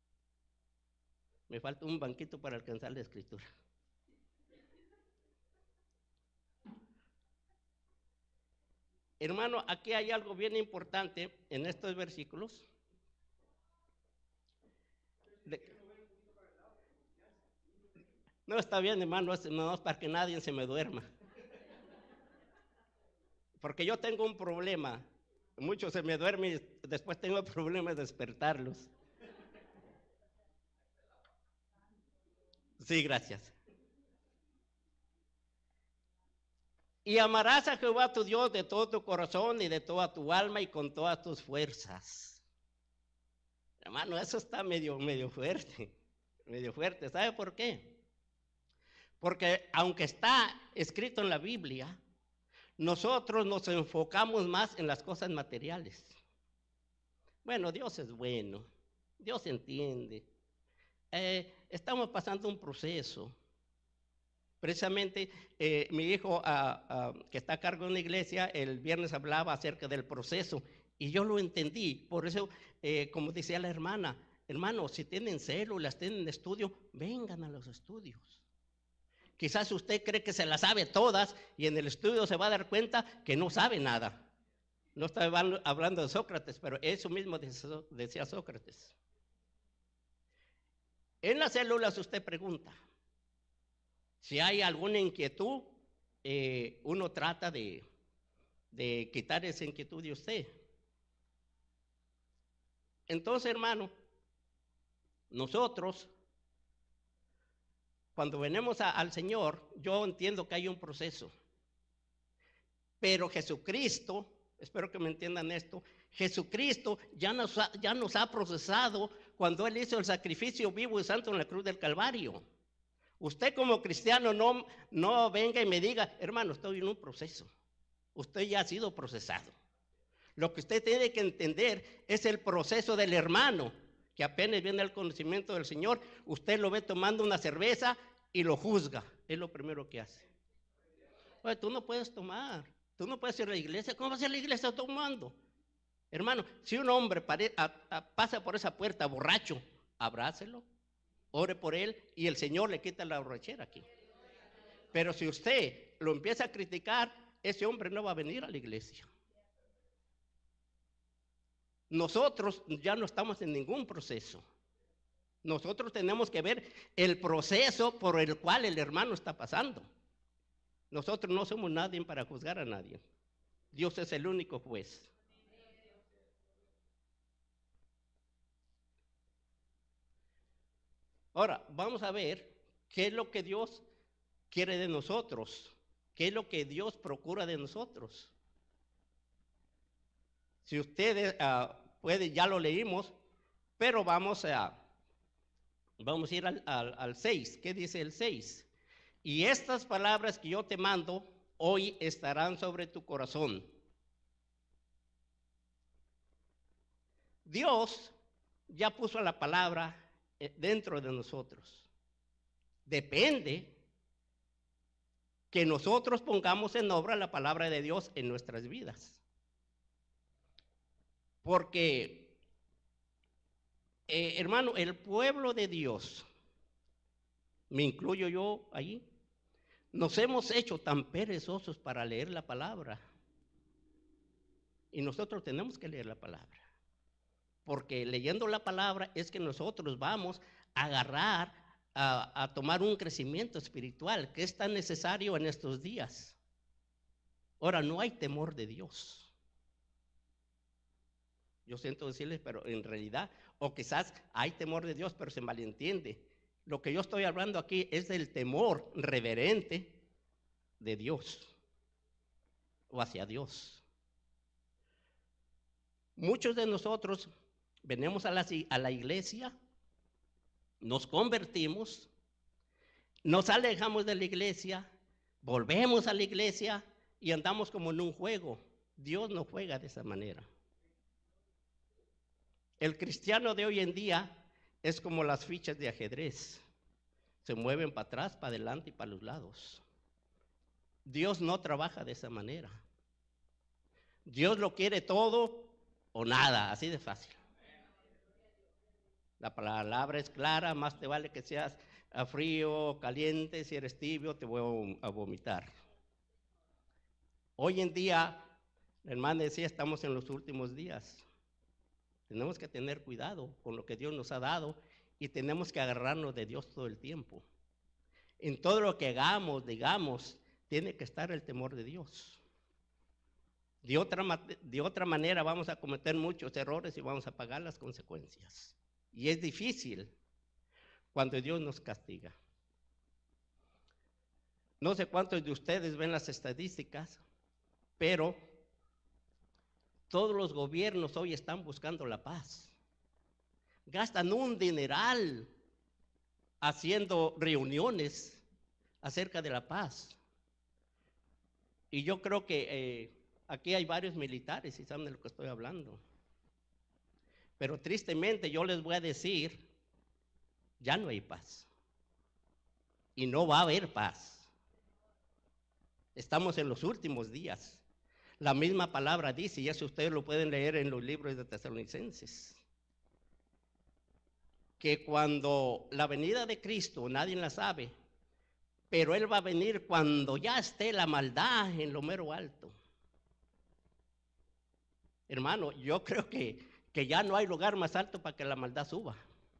Me falta un banquito para alcanzar la escritura. Hermano, aquí hay algo bien importante en estos versículos. De... No, está bien, hermano, no es para que nadie se me duerma. Porque yo tengo un problema. Muchos se me duermen y después tengo el problema de despertarlos. Sí, gracias. Y amarás a Jehová tu Dios de todo tu corazón y de toda tu alma y con todas tus fuerzas. Hermano, eso está medio, medio fuerte, medio fuerte. ¿Sabe por qué? Porque aunque está escrito en la Biblia, nosotros nos enfocamos más en las cosas materiales. Bueno, Dios es bueno. Dios entiende. Eh, estamos pasando un proceso. Precisamente eh, mi hijo ah, ah, que está a cargo de una iglesia, el viernes hablaba acerca del proceso y yo lo entendí. Por eso, eh, como decía la hermana, hermano, si tienen células, tienen estudio, vengan a los estudios. Quizás usted cree que se las sabe todas y en el estudio se va a dar cuenta que no sabe nada. No estaba hablando de Sócrates, pero eso mismo decía Sócrates. En las células usted pregunta. Si hay alguna inquietud, eh, uno trata de, de quitar esa inquietud de usted. Entonces, hermano, nosotros, cuando venimos a, al Señor, yo entiendo que hay un proceso. Pero Jesucristo, espero que me entiendan esto, Jesucristo ya nos ha, ya nos ha procesado cuando Él hizo el sacrificio vivo y santo en la cruz del Calvario. Usted como cristiano no, no venga y me diga, hermano, estoy en un proceso. Usted ya ha sido procesado. Lo que usted tiene que entender es el proceso del hermano, que apenas viene al conocimiento del Señor. Usted lo ve tomando una cerveza y lo juzga. Es lo primero que hace. Oye, tú no puedes tomar. Tú no puedes ir a la iglesia. ¿Cómo va a ser la iglesia tomando? Hermano, si un hombre pare, a, a, pasa por esa puerta borracho, abrácelo. Ore por él y el Señor le quita la borrachera aquí. Pero si usted lo empieza a criticar, ese hombre no va a venir a la iglesia. Nosotros ya no estamos en ningún proceso. Nosotros tenemos que ver el proceso por el cual el hermano está pasando. Nosotros no somos nadie para juzgar a nadie. Dios es el único juez. Ahora, vamos a ver qué es lo que Dios quiere de nosotros, qué es lo que Dios procura de nosotros. Si ustedes uh, pueden, ya lo leímos, pero vamos a, vamos a ir al, al, al seis. ¿Qué dice el seis? Y estas palabras que yo te mando hoy estarán sobre tu corazón. Dios ya puso la palabra dentro de nosotros. Depende que nosotros pongamos en obra la palabra de Dios en nuestras vidas. Porque, eh, hermano, el pueblo de Dios, me incluyo yo allí, nos hemos hecho tan perezosos para leer la palabra. Y nosotros tenemos que leer la palabra. Porque leyendo la palabra es que nosotros vamos a agarrar, a, a tomar un crecimiento espiritual que es tan necesario en estos días. Ahora, no hay temor de Dios. Yo siento decirles, pero en realidad, o quizás hay temor de Dios, pero se malentiende. Lo que yo estoy hablando aquí es del temor reverente de Dios o hacia Dios. Muchos de nosotros venimos a la, a la iglesia, nos convertimos, nos alejamos de la iglesia, volvemos a la iglesia y andamos como en un juego. Dios no juega de esa manera. El cristiano de hoy en día es como las fichas de ajedrez. Se mueven para atrás, para adelante y para los lados. Dios no trabaja de esa manera. Dios lo quiere todo o nada, así de fácil. La palabra es clara, más te vale que seas frío o caliente, si eres tibio te voy a vomitar. Hoy en día, la hermana decía, estamos en los últimos días. Tenemos que tener cuidado con lo que Dios nos ha dado y tenemos que agarrarnos de Dios todo el tiempo. En todo lo que hagamos, digamos, tiene que estar el temor de Dios. De otra, de otra manera vamos a cometer muchos errores y vamos a pagar las consecuencias. Y es difícil cuando Dios nos castiga. No sé cuántos de ustedes ven las estadísticas, pero todos los gobiernos hoy están buscando la paz. Gastan un dineral haciendo reuniones acerca de la paz. Y yo creo que eh, aquí hay varios militares y saben de lo que estoy hablando. Pero tristemente yo les voy a decir, ya no hay paz. Y no va a haber paz. Estamos en los últimos días. La misma palabra dice, y eso ustedes lo pueden leer en los libros de Tesalonicenses, que cuando la venida de Cristo, nadie la sabe, pero Él va a venir cuando ya esté la maldad en lo mero alto. Hermano, yo creo que, que ya no hay lugar más alto para que la maldad suba.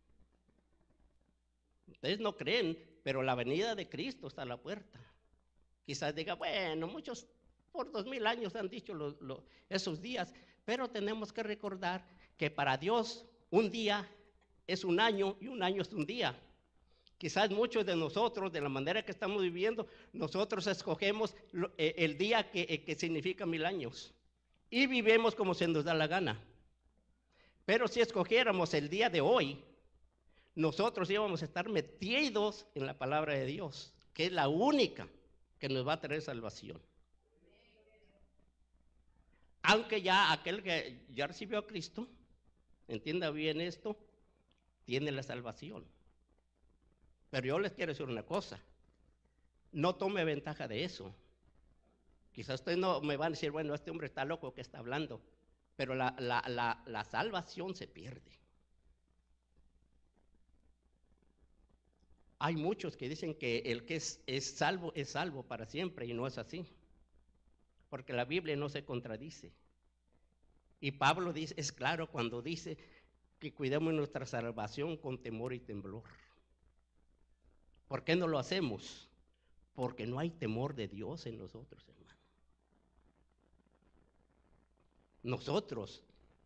Ustedes no creen, pero la venida de Cristo está a la puerta. Quizás diga, bueno, muchos por dos mil años han dicho lo, lo, esos días, pero tenemos que recordar que para Dios un día es un año y un año es un día. Quizás muchos de nosotros, de la manera que estamos viviendo, nosotros escogemos lo, eh, el día que, eh, que significa mil años y vivimos como se nos da la gana. Pero si escogiéramos el día de hoy, nosotros íbamos a estar metidos en la palabra de Dios, que es la única que nos va a traer salvación. Aunque ya aquel que ya recibió a Cristo, entienda bien esto, tiene la salvación. Pero yo les quiero decir una cosa, no tome ventaja de eso. Quizás ustedes no me van a decir, bueno, este hombre está loco que está hablando, pero la, la, la, la salvación se pierde. Hay muchos que dicen que el que es, es salvo es salvo para siempre, y no es así. Porque la Biblia no se contradice. Y Pablo dice, es claro cuando dice que cuidemos nuestra salvación con temor y temblor. ¿Por qué no lo hacemos? Porque no hay temor de Dios en nosotros, hermano. Nosotros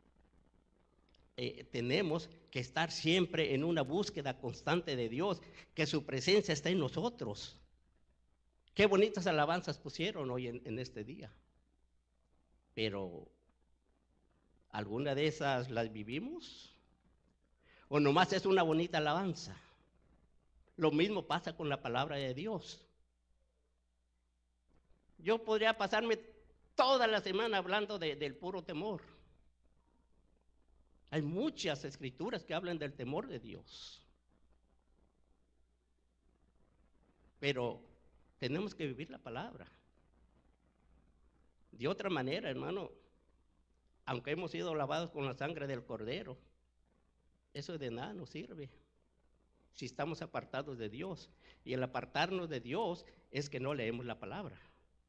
eh, tenemos que estar siempre en una búsqueda constante de Dios, que su presencia está en nosotros. Qué bonitas alabanzas pusieron hoy en, en este día. Pero, ¿alguna de esas las vivimos? ¿O nomás es una bonita alabanza? Lo mismo pasa con la palabra de Dios. Yo podría pasarme toda la semana hablando de, del puro temor. Hay muchas escrituras que hablan del temor de Dios. Pero tenemos que vivir la palabra. De otra manera, hermano, aunque hemos sido lavados con la sangre del Cordero, eso de nada nos sirve si estamos apartados de Dios. Y el apartarnos de Dios es que no leemos la palabra.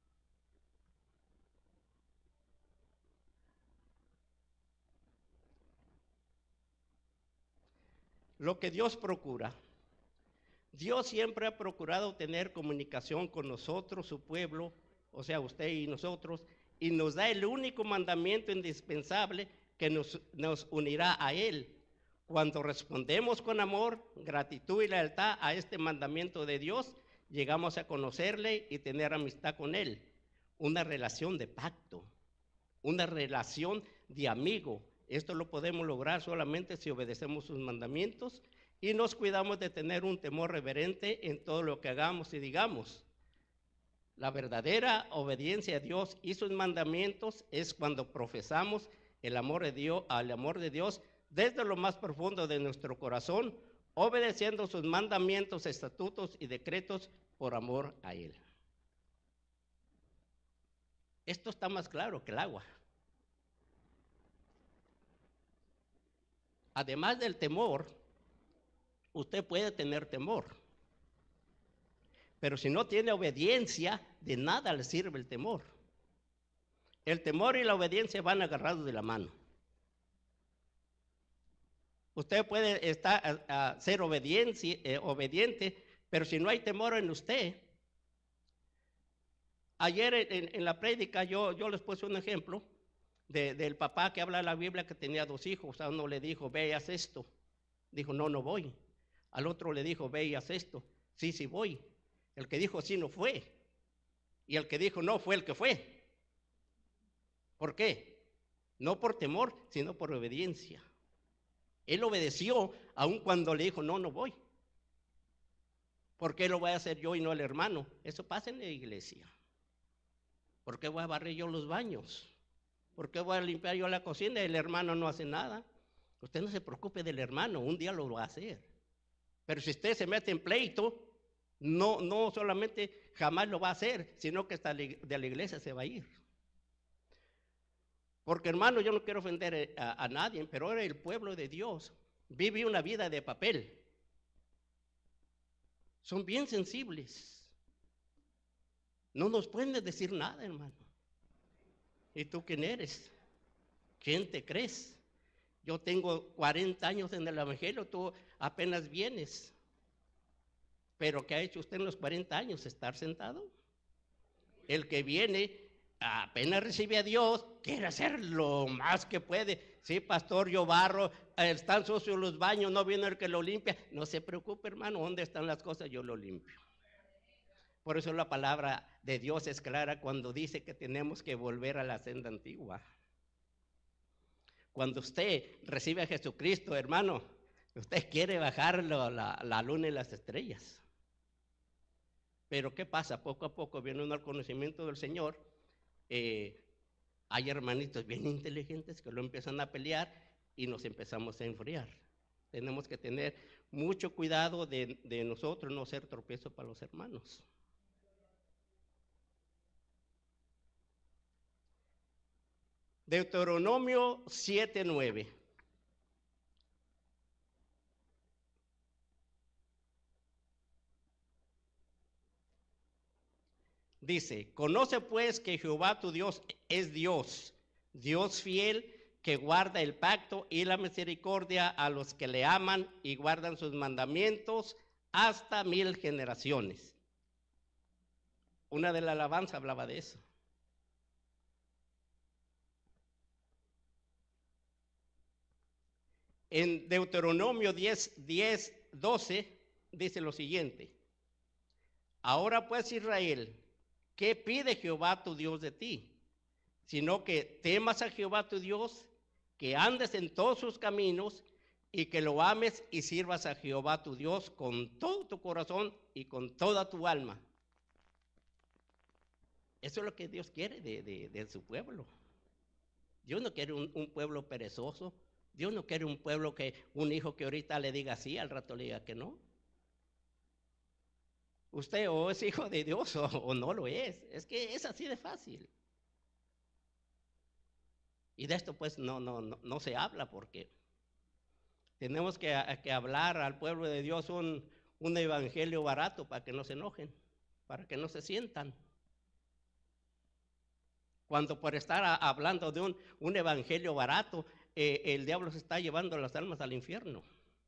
Lo que Dios procura. Dios siempre ha procurado tener comunicación con nosotros, su pueblo, o sea, usted y nosotros, y nos da el único mandamiento indispensable que nos, nos unirá a Él. Cuando respondemos con amor, gratitud y lealtad a este mandamiento de Dios, llegamos a conocerle y tener amistad con Él. Una relación de pacto, una relación de amigo. Esto lo podemos lograr solamente si obedecemos sus mandamientos y nos cuidamos de tener un temor reverente en todo lo que hagamos y digamos. La verdadera obediencia a Dios y sus mandamientos es cuando profesamos el amor de Dios, al amor de Dios desde lo más profundo de nuestro corazón, obedeciendo sus mandamientos, estatutos y decretos por amor a Él. Esto está más claro que el agua. Además del temor, usted puede tener temor. Pero si no tiene obediencia, de nada le sirve el temor. El temor y la obediencia van agarrados de la mano. Usted puede estar a, a ser eh, obediente, pero si no hay temor en usted. Ayer en, en la prédica yo, yo les puse un ejemplo de, del papá que habla en la Biblia que tenía dos hijos. A uno le dijo, ve y haz esto. Dijo, no, no voy. Al otro le dijo, ve y haz esto. Sí, sí voy. El que dijo sí no fue. Y el que dijo no fue el que fue. ¿Por qué? No por temor, sino por obediencia. Él obedeció aun cuando le dijo no, no voy. ¿Por qué lo voy a hacer yo y no el hermano? Eso pasa en la iglesia. ¿Por qué voy a barrer yo los baños? ¿Por qué voy a limpiar yo la cocina y el hermano no hace nada? Usted no se preocupe del hermano, un día lo va a hacer. Pero si usted se mete en pleito, no, no solamente jamás lo va a hacer, sino que hasta de la iglesia se va a ir. Porque hermano, yo no quiero ofender a, a nadie, pero ahora el pueblo de Dios vive una vida de papel. Son bien sensibles. No nos pueden decir nada, hermano. ¿Y tú quién eres? ¿Quién te crees? Yo tengo cuarenta años en el evangelio, tú apenas vienes. ¿Pero qué ha hecho usted en los cuarenta años? ¿Estar sentado? El que viene, apenas recibe a Dios, quiere hacer lo más que puede. Sí, pastor, yo barro, están sucios los baños, no viene el que lo limpia. No se preocupe, hermano, ¿dónde están las cosas? Yo lo limpio. Por eso la palabra de Dios es clara cuando dice que tenemos que volver a la senda antigua. Cuando usted recibe a Jesucristo, hermano, usted quiere bajar la, la, la luna y las estrellas. Pero ¿qué pasa? Poco a poco viene uno al conocimiento del Señor. Eh, hay hermanitos bien inteligentes que lo empiezan a pelear y nos empezamos a enfriar. Tenemos que tener mucho cuidado de, de nosotros no ser tropiezo para los hermanos. Deuteronomio siete nueve. Dice, conoce pues que Jehová tu Dios es Dios, Dios fiel, que guarda el pacto y la misericordia a los que le aman y guardan sus mandamientos hasta mil generaciones. Una de la alabanza hablaba de eso. En Deuteronomio diez, diez, doce dice lo siguiente. Ahora pues Israel, ¿qué pide Jehová tu Dios de ti? Sino que temas a Jehová tu Dios, que andes en todos sus caminos y que lo ames y sirvas a Jehová tu Dios con todo tu corazón y con toda tu alma. Eso es lo que Dios quiere de, de, de su pueblo. Dios no quiere un, un pueblo perezoso. Dios no quiere un pueblo que, un hijo que ahorita le diga sí, al rato le diga que no. Usted o es hijo de Dios o, o no lo es. Es que es así de fácil. Y de esto pues no, no, no, no se habla porque tenemos que, que hablar al pueblo de Dios un, un evangelio barato para que no se enojen, para que no se sientan. Cuando por estar a, hablando de un, un evangelio barato, eh, el diablo se está llevando las almas al infierno.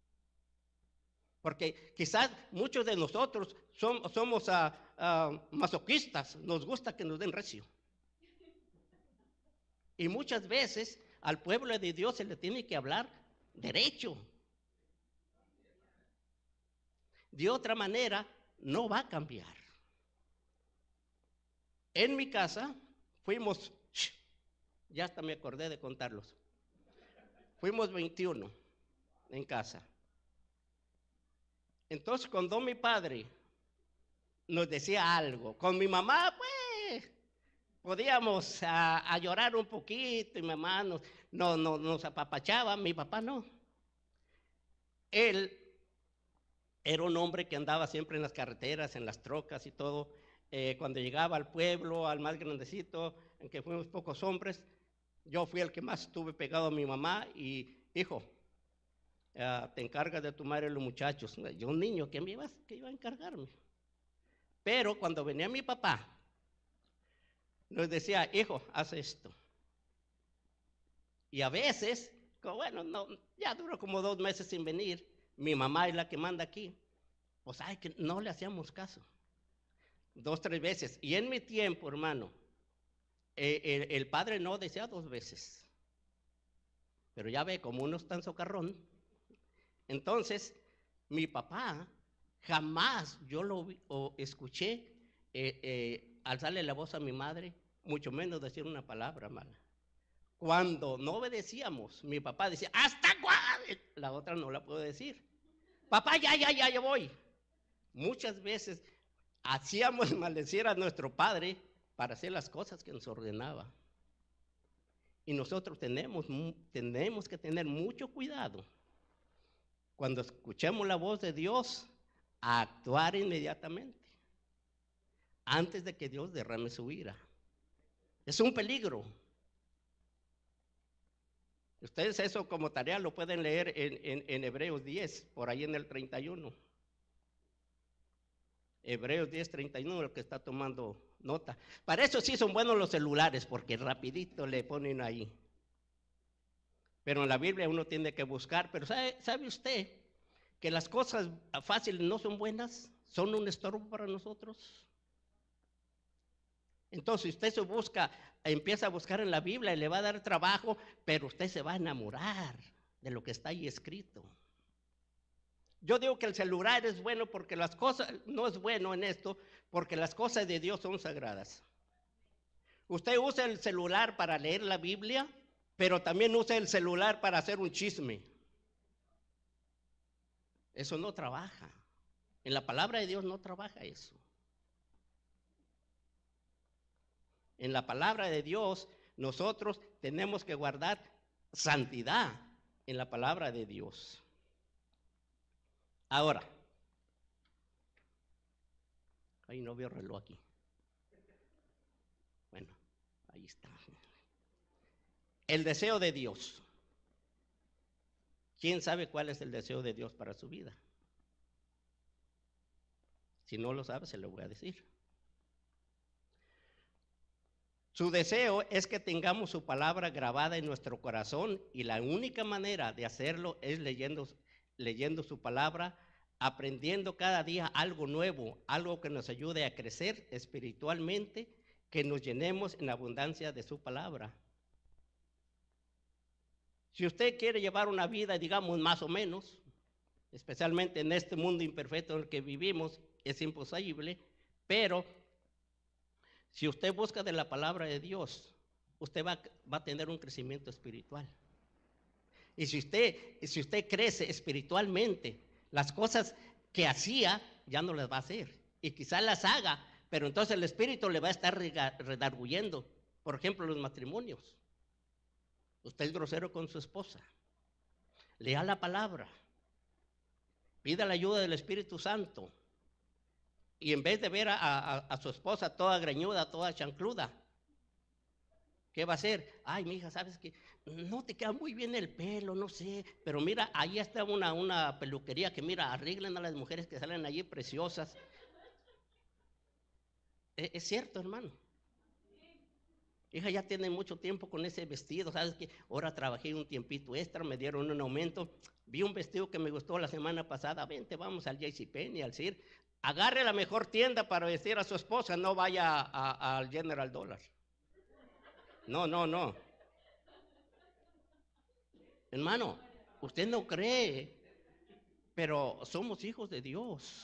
Porque quizás muchos de nosotros som, somos uh, uh, masoquistas, nos gusta que nos den recio. Y muchas veces al pueblo de Dios se le tiene que hablar derecho. De otra manera no va a cambiar. En mi casa fuimos, ya hasta me acordé de contarlos, fuimos veintiuno en casa. Entonces cuando mi padre nos decía algo, con mi mamá pues podíamos a, a llorar un poquito y mi mamá nos, no, no, nos apapachaba, mi papá no. Él era un hombre que andaba siempre en las carreteras, en las trocas y todo. Eh, cuando llegaba al pueblo, al más grandecito, en que fuimos pocos hombres, yo fui el que más estuve pegado a mi mamá y, hijo, uh, te encargas de tu madre y los muchachos. Yo un niño, ¿qué me iba, qué iba a encargarme? Pero cuando venía mi papá, nos decía, hijo, haz esto. Y a veces, bueno, no, ya duró como dos meses sin venir, mi mamá es la que manda aquí, pues ay, que no le hacíamos caso. Dos, tres veces. Y en mi tiempo, hermano, eh, el, el padre no decía dos veces. Pero ya ve, como uno es tan socarrón. Entonces, mi papá, jamás yo lo vi, o escuché eh, eh, alzarle la voz a mi madre, mucho menos decir una palabra mala. Cuando no obedecíamos, mi papá decía, ¿hasta cuándo? La otra no la puedo decir. Papá, ya, ya, ya, ya voy. Muchas veces hacíamos maldecir a nuestro padre para hacer las cosas que nos ordenaba. Y nosotros tenemos, tenemos que tener mucho cuidado cuando escuchemos la voz de Dios a actuar inmediatamente antes de que Dios derrame su ira. Es un peligro. Ustedes eso como tarea lo pueden leer en, en, en Hebreos diez, por ahí en el treinta y uno. Hebreos diez, treinta y uno, el que está tomando nota. Para eso sí son buenos los celulares, porque rapidito le ponen ahí. Pero en la Biblia uno tiene que buscar. Pero ¿sabe, sabe usted que las cosas fáciles no son buenas? Son un estorbo para nosotros. Entonces usted se busca, empieza a buscar en la Biblia y le va a dar trabajo, pero usted se va a enamorar de lo que está ahí escrito. Yo digo que el celular es bueno porque las cosas, no es bueno en esto, porque las cosas de Dios son sagradas. Usted usa el celular para leer la Biblia, pero también usa el celular para hacer un chisme. Eso no trabaja. En la palabra de Dios no trabaja eso. En la palabra de Dios nosotros tenemos que guardar santidad en la palabra de Dios. Ahora, ahí no veo reloj aquí. Bueno, ahí está. El deseo de Dios. ¿Quién sabe cuál es el deseo de Dios para su vida? Si no lo sabe, se lo voy a decir. Su deseo es que tengamos su palabra grabada en nuestro corazón, y la única manera de hacerlo es leyendo leyendo su palabra, aprendiendo cada día algo nuevo, algo que nos ayude a crecer espiritualmente, que nos llenemos en abundancia de su palabra. Si usted quiere llevar una vida, digamos, más o menos, especialmente en este mundo imperfecto en el que vivimos, es imposible, pero si usted busca de la palabra de Dios, usted va, va a tener un crecimiento espiritual. Y si usted, si usted crece espiritualmente, las cosas que hacía ya no las va a hacer. Y quizás las haga, pero entonces el espíritu le va a estar redarguyendo. Por ejemplo, los matrimonios. Usted es grosero con su esposa. Lea la palabra. Pida la ayuda del Espíritu Santo. Y en vez de ver a, a, a su esposa toda greñuda, toda chancluda, ¿qué va a hacer? Ay, mija, ¿sabes qué? No te queda muy bien el pelo, no sé, pero mira, ahí está una, una peluquería que, mira, arreglan a las mujeres que salen allí preciosas. Es, es cierto, hermano. Hija, ya tiene mucho tiempo con ese vestido, ¿sabes qué? Ahora trabajé un tiempito extra, me dieron un aumento, vi un vestido que me gustó la semana pasada, vente, vamos al JCPenney, al C I R. Agarre la mejor tienda para vestir a su esposa, no vaya al General Dollar. No, no, no. Hermano, usted no cree, pero somos hijos de Dios.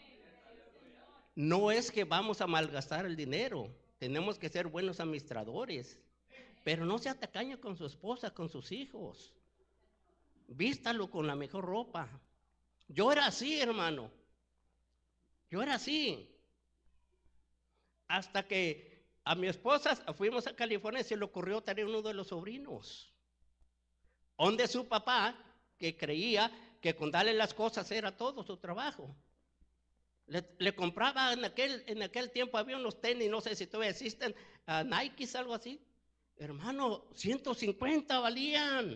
No es que vamos a malgastar el dinero, tenemos que ser buenos administradores, pero no sea tacaño con su esposa, con sus hijos. Vístalo con la mejor ropa. Yo era así, hermano. Yo era así. Hasta que a mi esposa fuimos a California y se le ocurrió tener uno de los sobrinos. Donde su papá, que creía que con darle las cosas era todo su trabajo. Le, le compraba en aquel, en aquel tiempo, había unos tenis, no sé si todavía existen, uh, Nike, algo así. Hermano, ciento cincuenta valían.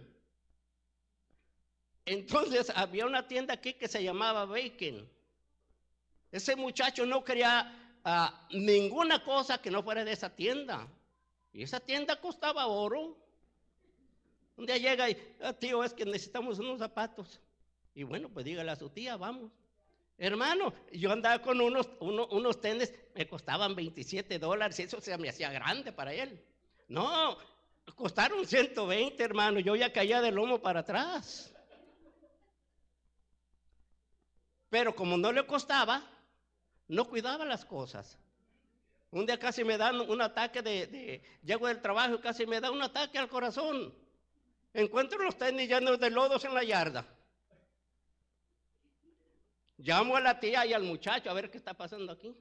Entonces había una tienda aquí que se llamaba Bacon. Ese muchacho no quería uh, ninguna cosa que no fuera de esa tienda. Y esa tienda costaba oro. Un día llega y, ah, tío, es que necesitamos unos zapatos. Y bueno, pues dígale a su tía, vamos. Hermano, yo andaba con unos, uno, unos tenis, me costaban veintisiete dólares, y eso se me hacía grande para él. No, costaron ciento veinte, hermano, yo ya caía de lomo para atrás. Pero como no le costaba, no cuidaba las cosas. Un día casi me dan un ataque de, de llego del trabajo y casi me da un ataque al corazón. Encuentro los tenis llenos de lodos en la yarda. Llamo a la tía y al muchacho a ver qué está pasando aquí.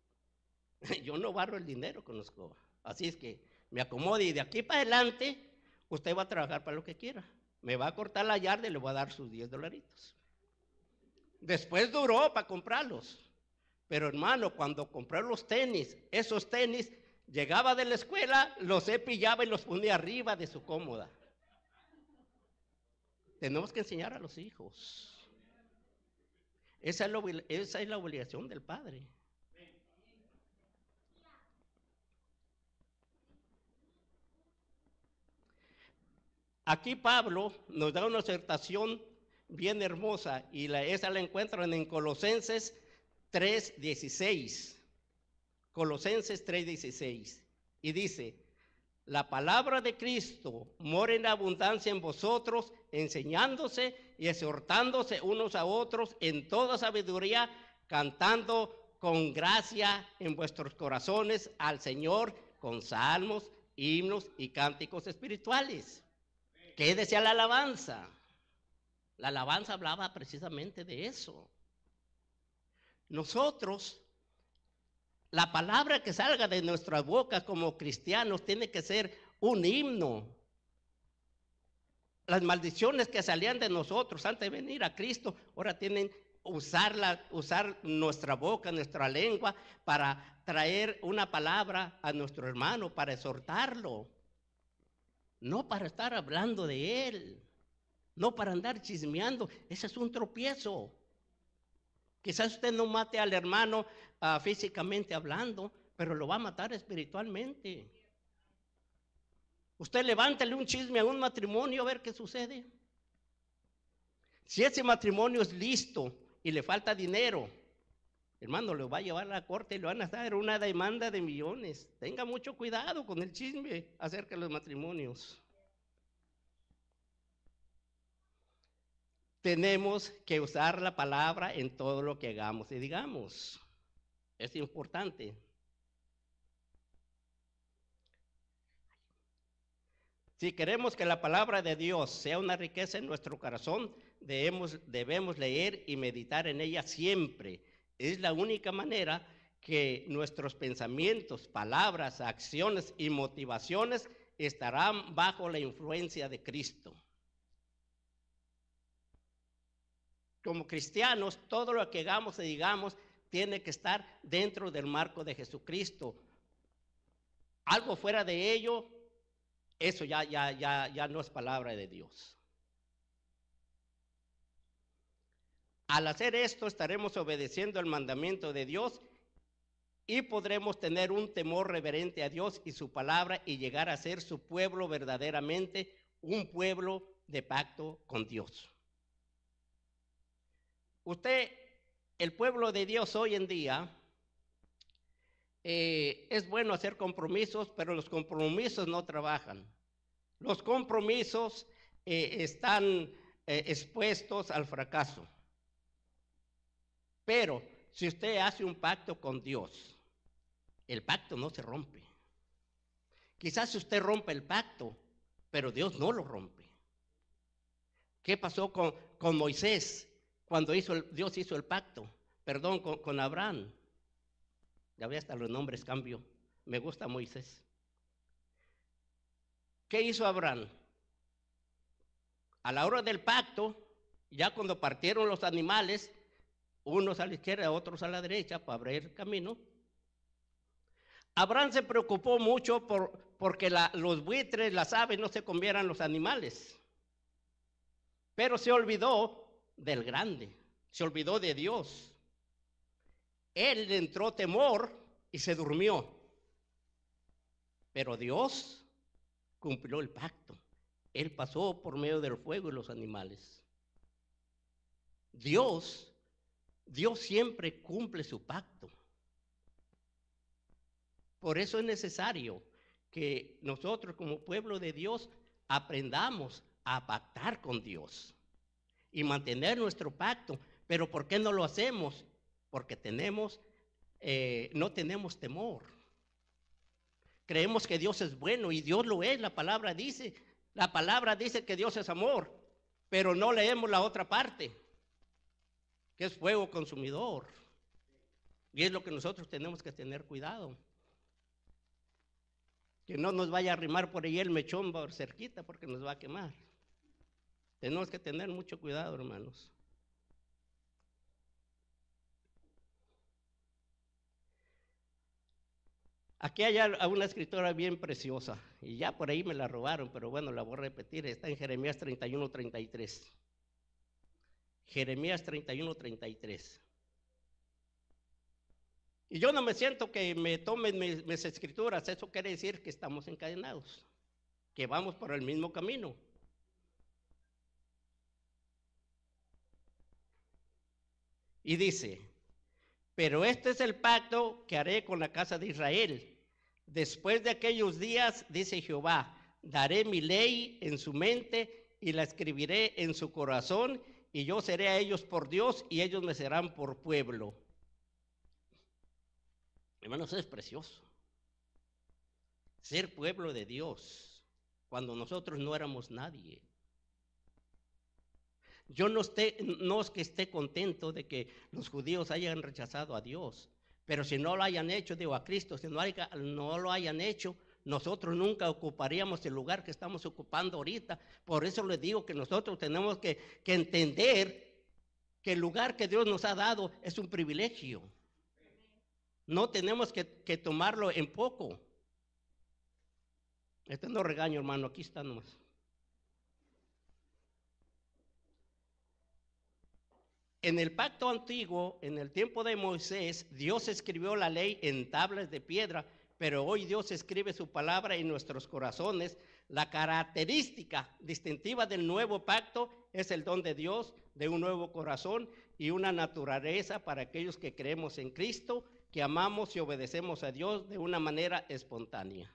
Yo no barro el dinero con la escoba. Así es que me acomodo y de aquí para adelante usted va a trabajar para lo que quiera. Me va a cortar la yarda y le voy a dar sus diez dolaritos. Después duró para comprarlos. Pero hermano, cuando compré los tenis, esos tenis, llegaba de la escuela, los cepillaba y los ponía arriba de su cómoda. Tenemos que enseñar a los hijos. Esa es la, esa es la obligación del padre. Aquí Pablo nos da una exhortación bien hermosa y la, esa la encuentran en Colosenses tres dieciséis. Colosenses tres dieciséis. Y dice, la palabra de Cristo mora en abundancia en vosotros, enseñándose y exhortándose unos a otros en toda sabiduría, cantando con gracia en vuestros corazones al Señor con salmos, himnos y cánticos espirituales. ¿Qué decía la alabanza? La alabanza hablaba precisamente de eso. Nosotros, la palabra que salga de nuestra boca como cristianos tiene que ser un himno. Las maldiciones que salían de nosotros antes de venir a Cristo, ahora tienen que usarla, usar nuestra boca, nuestra lengua, para traer una palabra a nuestro hermano, para exhortarlo. No para estar hablando de él, no para andar chismeando. Ese es un tropiezo. Quizás usted no mate al hermano uh, físicamente hablando, pero lo va a matar espiritualmente. Usted levántale un chisme a un matrimonio a ver qué sucede. Si ese matrimonio es listo y le falta dinero, hermano, lo va a llevar a la corte y le van a dar una demanda de millones. Tenga mucho cuidado con el chisme acerca de los matrimonios. Tenemos que usar la palabra en todo lo que hagamos y digamos. Es importante. Si queremos que la palabra de Dios sea una riqueza en nuestro corazón, debemos, debemos leer y meditar en ella siempre. Es la única manera que nuestros pensamientos, palabras, acciones y motivaciones estarán bajo la influencia de Cristo. Como cristianos, todo lo que hagamos y digamos tiene que estar dentro del marco de Jesucristo. Algo fuera de ello, eso ya, ya, ya, ya no es palabra de Dios. Al hacer esto, estaremos obedeciendo el mandamiento de Dios y podremos tener un temor reverente a Dios y su palabra y llegar a ser su pueblo verdaderamente, un pueblo de pacto con Dios. Usted, el pueblo de Dios hoy en día, eh, es bueno hacer compromisos, pero los compromisos no trabajan. Los compromisos eh, están eh, expuestos al fracaso. Pero si usted hace un pacto con Dios, el pacto no se rompe. Quizás usted rompe el pacto, pero Dios no lo rompe. ¿Qué pasó con, con Moisés cuando hizo el, Dios hizo el pacto? Perdón, con, con Abraham. Ya ve, hasta los nombres cambio. Me gusta Moisés. ¿Qué hizo Abraham? A la hora del pacto, ya cuando partieron los animales, unos a la izquierda, otros a la derecha, para abrir camino, Abraham se preocupó mucho por, porque la, los buitres, las aves no se comieran los animales. Pero se olvidó del grande, se olvidó de Dios. Él le entró temor y se durmió. Pero Dios cumplió el pacto. Él pasó por medio del fuego y los animales. Dios, Dios siempre cumple su pacto. Por eso es necesario que nosotros como pueblo de Dios aprendamos a pactar con Dios y mantener nuestro pacto. Pero ¿por qué no lo hacemos? Porque tenemos, eh, no tenemos temor. Creemos que Dios es bueno y Dios lo es. La palabra dice, la palabra dice que Dios es amor, pero no leemos la otra parte, que es fuego consumidor. Y es lo que nosotros tenemos que tener cuidado. que no nos vaya a arrimar por ahí el mechón por cerquita porque nos va a quemar. Tenemos que tener mucho cuidado, hermanos. Aquí hay una escritora bien preciosa, y ya por ahí me la robaron, pero bueno, la voy a repetir, está en Jeremías treinta y uno, treinta y tres. Jeremías treinta y uno, treinta y tres. Y yo no me siento que me tomen mis, mis escrituras, eso quiere decir que estamos encadenados, que vamos por el mismo camino. Y dice, pero este es el pacto que haré con la casa de Israel. Después de aquellos días, dice Jehová, daré mi ley en su mente y la escribiré en su corazón, y yo seré a ellos por Dios y ellos me serán por pueblo. Hermanos, es precioso ser pueblo de Dios cuando nosotros no éramos nadie. Yo no, esté, no es que esté contento de que los judíos hayan rechazado a Dios, pero si no lo hayan hecho, digo a Cristo, si no, haya, no lo hayan hecho, nosotros nunca ocuparíamos el lugar que estamos ocupando ahorita. Por eso les digo que nosotros tenemos que, que entender que el lugar que Dios nos ha dado es un privilegio. No tenemos que, que tomarlo en poco. Este no regaño, hermano, aquí está nomás. En el pacto antiguo, en el tiempo de Moisés, Dios escribió la ley en tablas de piedra, pero hoy Dios escribe su palabra en nuestros corazones. La característica distintiva del nuevo pacto es el don de Dios, de un nuevo corazón y una naturaleza para aquellos que creemos en Cristo, que amamos y obedecemos a Dios de una manera espontánea.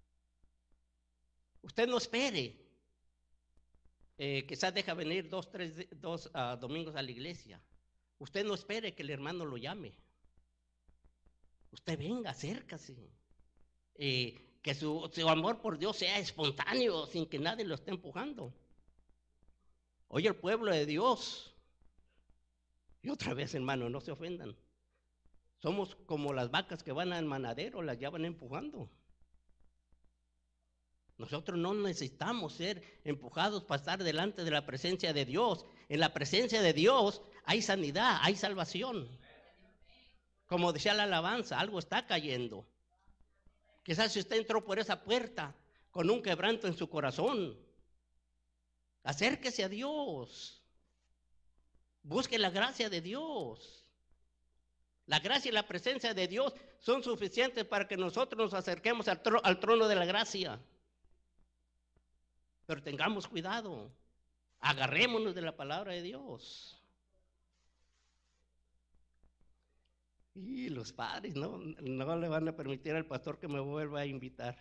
Usted no espere. Eh, quizás deja venir dos, tres, dos uh, domingos a la iglesia. Usted no espere que el hermano lo llame. Usted venga, acércase. Eh, que su, su amor por Dios sea espontáneo, sin que nadie lo esté empujando. Oye, el pueblo de Dios. Y otra vez, hermano, no se ofendan. Somos como las vacas que van al manadero, las ya van empujando. Nosotros no necesitamos ser empujados para estar delante de la presencia de Dios. En la presencia de Dios hay sanidad, hay salvación. Como decía la alabanza, algo está cayendo. Quizás si usted entró por esa puerta con un quebranto en su corazón, acérquese a Dios. Busque la gracia de Dios. La gracia y la presencia de Dios son suficientes para que nosotros nos acerquemos al, tro- al trono de la gracia. Pero tengamos cuidado, agarrémonos de la palabra de Dios. Y los padres no, no le van a permitir al pastor que me vuelva a invitar.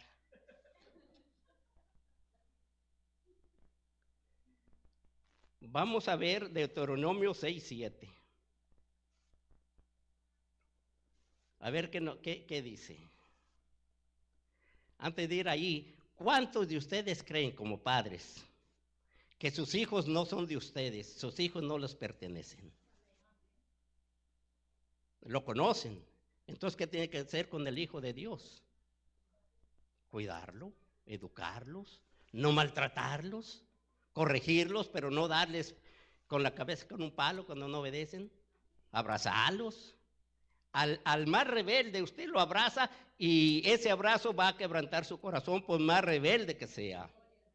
Vamos a ver Deuteronomio seis, siete. A ver qué, no, qué, qué dice. Antes de ir ahí, ¿cuántos de ustedes creen como padres que sus hijos no son de ustedes? Sus hijos no les pertenecen. Lo conocen. Entonces, ¿qué tiene que hacer con el hijo de Dios? Cuidarlo, educarlos, no maltratarlos, corregirlos, pero no darles con la cabeza con un palo cuando no obedecen. Abrazarlos. Al, al más rebelde usted lo abraza y ese abrazo va a quebrantar su corazón por más rebelde que sea.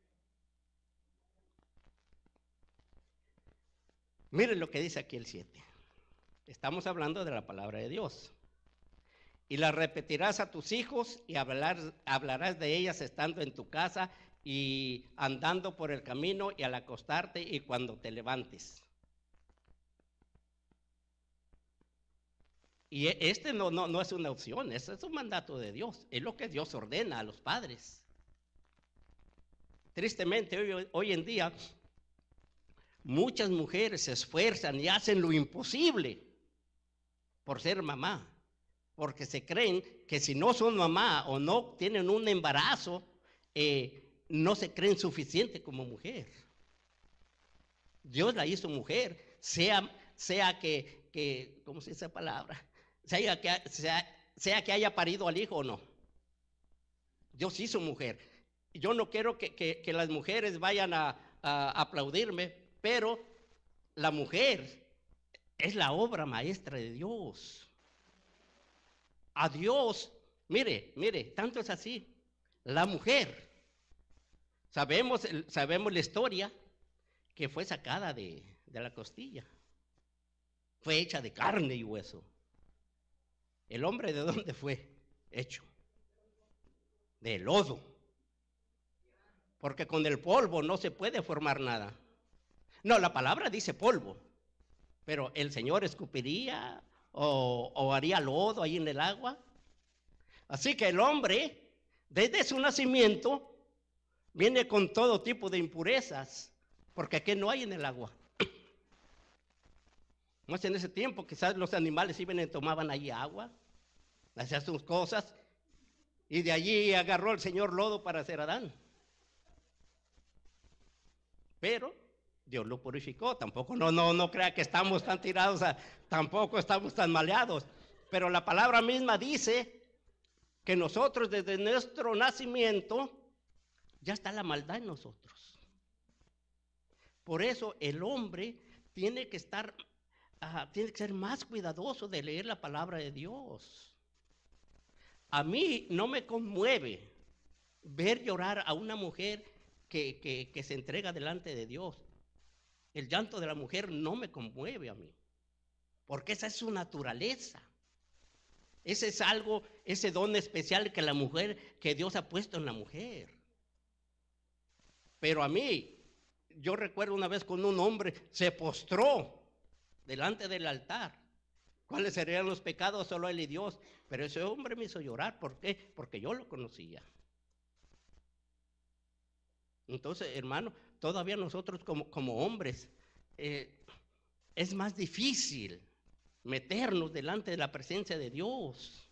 Miren lo que dice aquí el siete. Estamos hablando de la palabra de Dios. Y la repetirás a tus hijos y hablar, hablarás de ellas estando en tu casa y andando por el camino y al acostarte y cuando te levantes. Y este no, no, no es una opción, este es un mandato de Dios, es lo que Dios ordena a los padres. Tristemente, hoy, hoy en día, muchas mujeres se esfuerzan y hacen lo imposible por ser mamá, porque se creen que si no son mamá o no tienen un embarazo, eh, no se creen suficiente como mujer. Dios la hizo mujer, sea, sea que, que, ¿cómo se dice esa palabra? Sea que, sea, sea que haya parido al hijo o no. Dios hizo mujer. Yo no quiero que, que, que las mujeres vayan a, a aplaudirme, pero la mujer es la obra maestra de Dios. A Dios, mire, mire, tanto es así. La mujer, sabemos, sabemos la historia, que fue sacada de, de la costilla. Fue hecha de carne y hueso. ¿El hombre de dónde fue hecho? De lodo. Porque con el polvo no se puede formar nada. No, la palabra dice polvo, pero el Señor escupiría o, o haría lodo ahí en el agua. Así que el hombre, desde su nacimiento, viene con todo tipo de impurezas, porque aquí no hay en el agua. No es en ese tiempo, quizás los animales iban y tomaban allí agua, hacían sus cosas, y de allí agarró el Señor lodo para hacer Adán. Pero Dios lo purificó. Tampoco no, no, no crea que estamos tan tirados, a, tampoco estamos tan maleados. Pero la palabra misma dice que nosotros desde nuestro nacimiento ya está la maldad en nosotros. Por eso el hombre tiene que estar, uh, tiene que ser más cuidadoso de leer la palabra de Dios. A mí no me conmueve ver llorar a una mujer que, que, que se entrega delante de Dios. El llanto de la mujer no me conmueve a mí, porque esa es su naturaleza. Ese es algo, ese don especial que la mujer, que Dios ha puesto en la mujer. Pero a mí, yo recuerdo una vez con un hombre, se postró delante del altar. ¿Cuáles serían los pecados? Solo él y Dios. Pero ese hombre me hizo llorar. ¿Por qué? Porque yo lo conocía. Entonces, hermano, todavía nosotros como, como hombres, eh, es más difícil meternos delante de la presencia de Dios.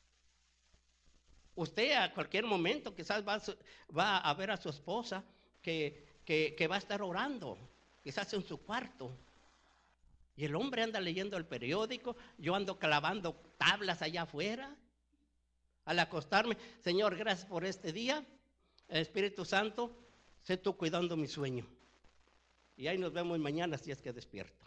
Usted a cualquier momento quizás va, va a ver a su esposa que, que, que va a estar orando, quizás en su cuarto. Y el hombre anda leyendo el periódico, yo ando clavando tablas allá afuera. Al acostarme, Señor, gracias por este día. El Espíritu Santo, sé tú cuidando mi sueño. Y ahí nos vemos mañana si es que despierto.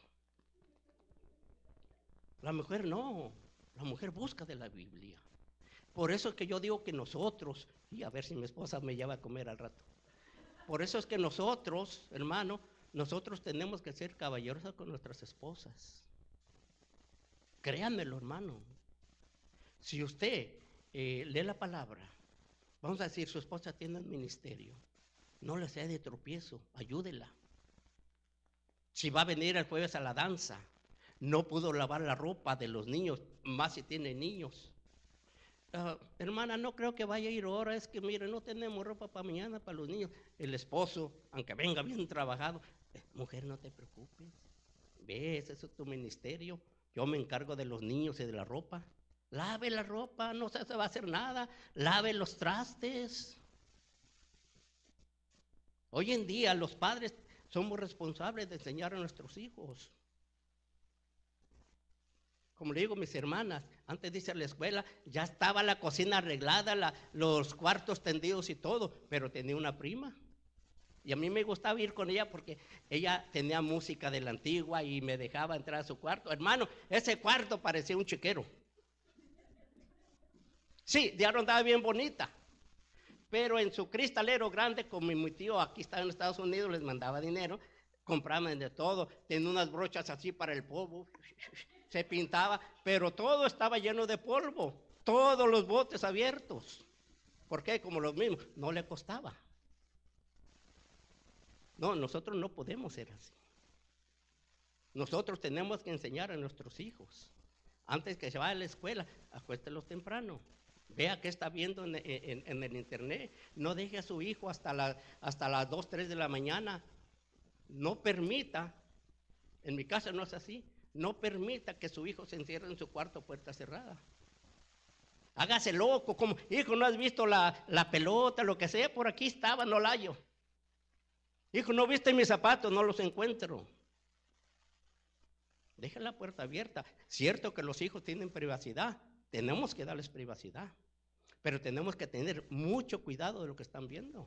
La mujer no, la mujer busca de la Biblia. Por eso es que yo digo que nosotros, y a ver si mi esposa me lleva a comer al rato. Por eso es que nosotros, hermano, nosotros tenemos que ser caballerosos con nuestras esposas. Créanmelo, hermano. Si usted eh, lee la palabra, vamos a decir, su esposa tiene un ministerio, no le sea de tropiezo, ayúdela. Si va a venir el jueves a la danza, no pudo lavar la ropa de los niños, más si tiene niños. Uh, hermana, no creo que vaya a ir ahora, es que mire, no tenemos ropa para mañana, para los niños. El esposo, aunque venga bien trabajado, eh, mujer, no te preocupes, ves, eso es tu ministerio, yo me encargo de los niños y de la ropa. Lave la ropa, no se va a hacer nada, lave los trastes. Hoy en día los padres somos responsables de enseñar a nuestros hijos. Como le digo a mis hermanas, antes de irse a la escuela, ya estaba la cocina arreglada, la, los cuartos tendidos y todo, pero tenía una prima. Y a mí me gustaba ir con ella porque ella tenía música de la antigua y me dejaba entrar a su cuarto. Hermano, ese cuarto parecía un chiquero. Sí, de ahora andaba bien bonita, pero en su cristalero grande, como mi tío aquí estaba en Estados Unidos, les mandaba dinero, compraban de todo, tenía unas brochas así para el polvo, se pintaba, pero todo estaba lleno de polvo, todos los botes abiertos. ¿Por qué? Como los mismos, no le costaba. No, nosotros no podemos ser así. Nosotros tenemos que enseñar a nuestros hijos, antes que se vaya a la escuela, acuéstelos temprano. Vea qué está viendo en, en, en el internet. No deje a su hijo hasta, la, hasta las dos, tres de la mañana. No permita, en mi casa no es así, no permita que su hijo se encierre en su cuarto puerta cerrada. Hágase loco, como, hijo, ¿no has visto la, la pelota, lo que sea? Por aquí estaba, no la hallo. Hijo, ¿no viste mis zapatos? No los encuentro. Deja la puerta abierta. Cierto que los hijos tienen privacidad, tenemos que darles privacidad. Pero tenemos que tener mucho cuidado de lo que están viendo.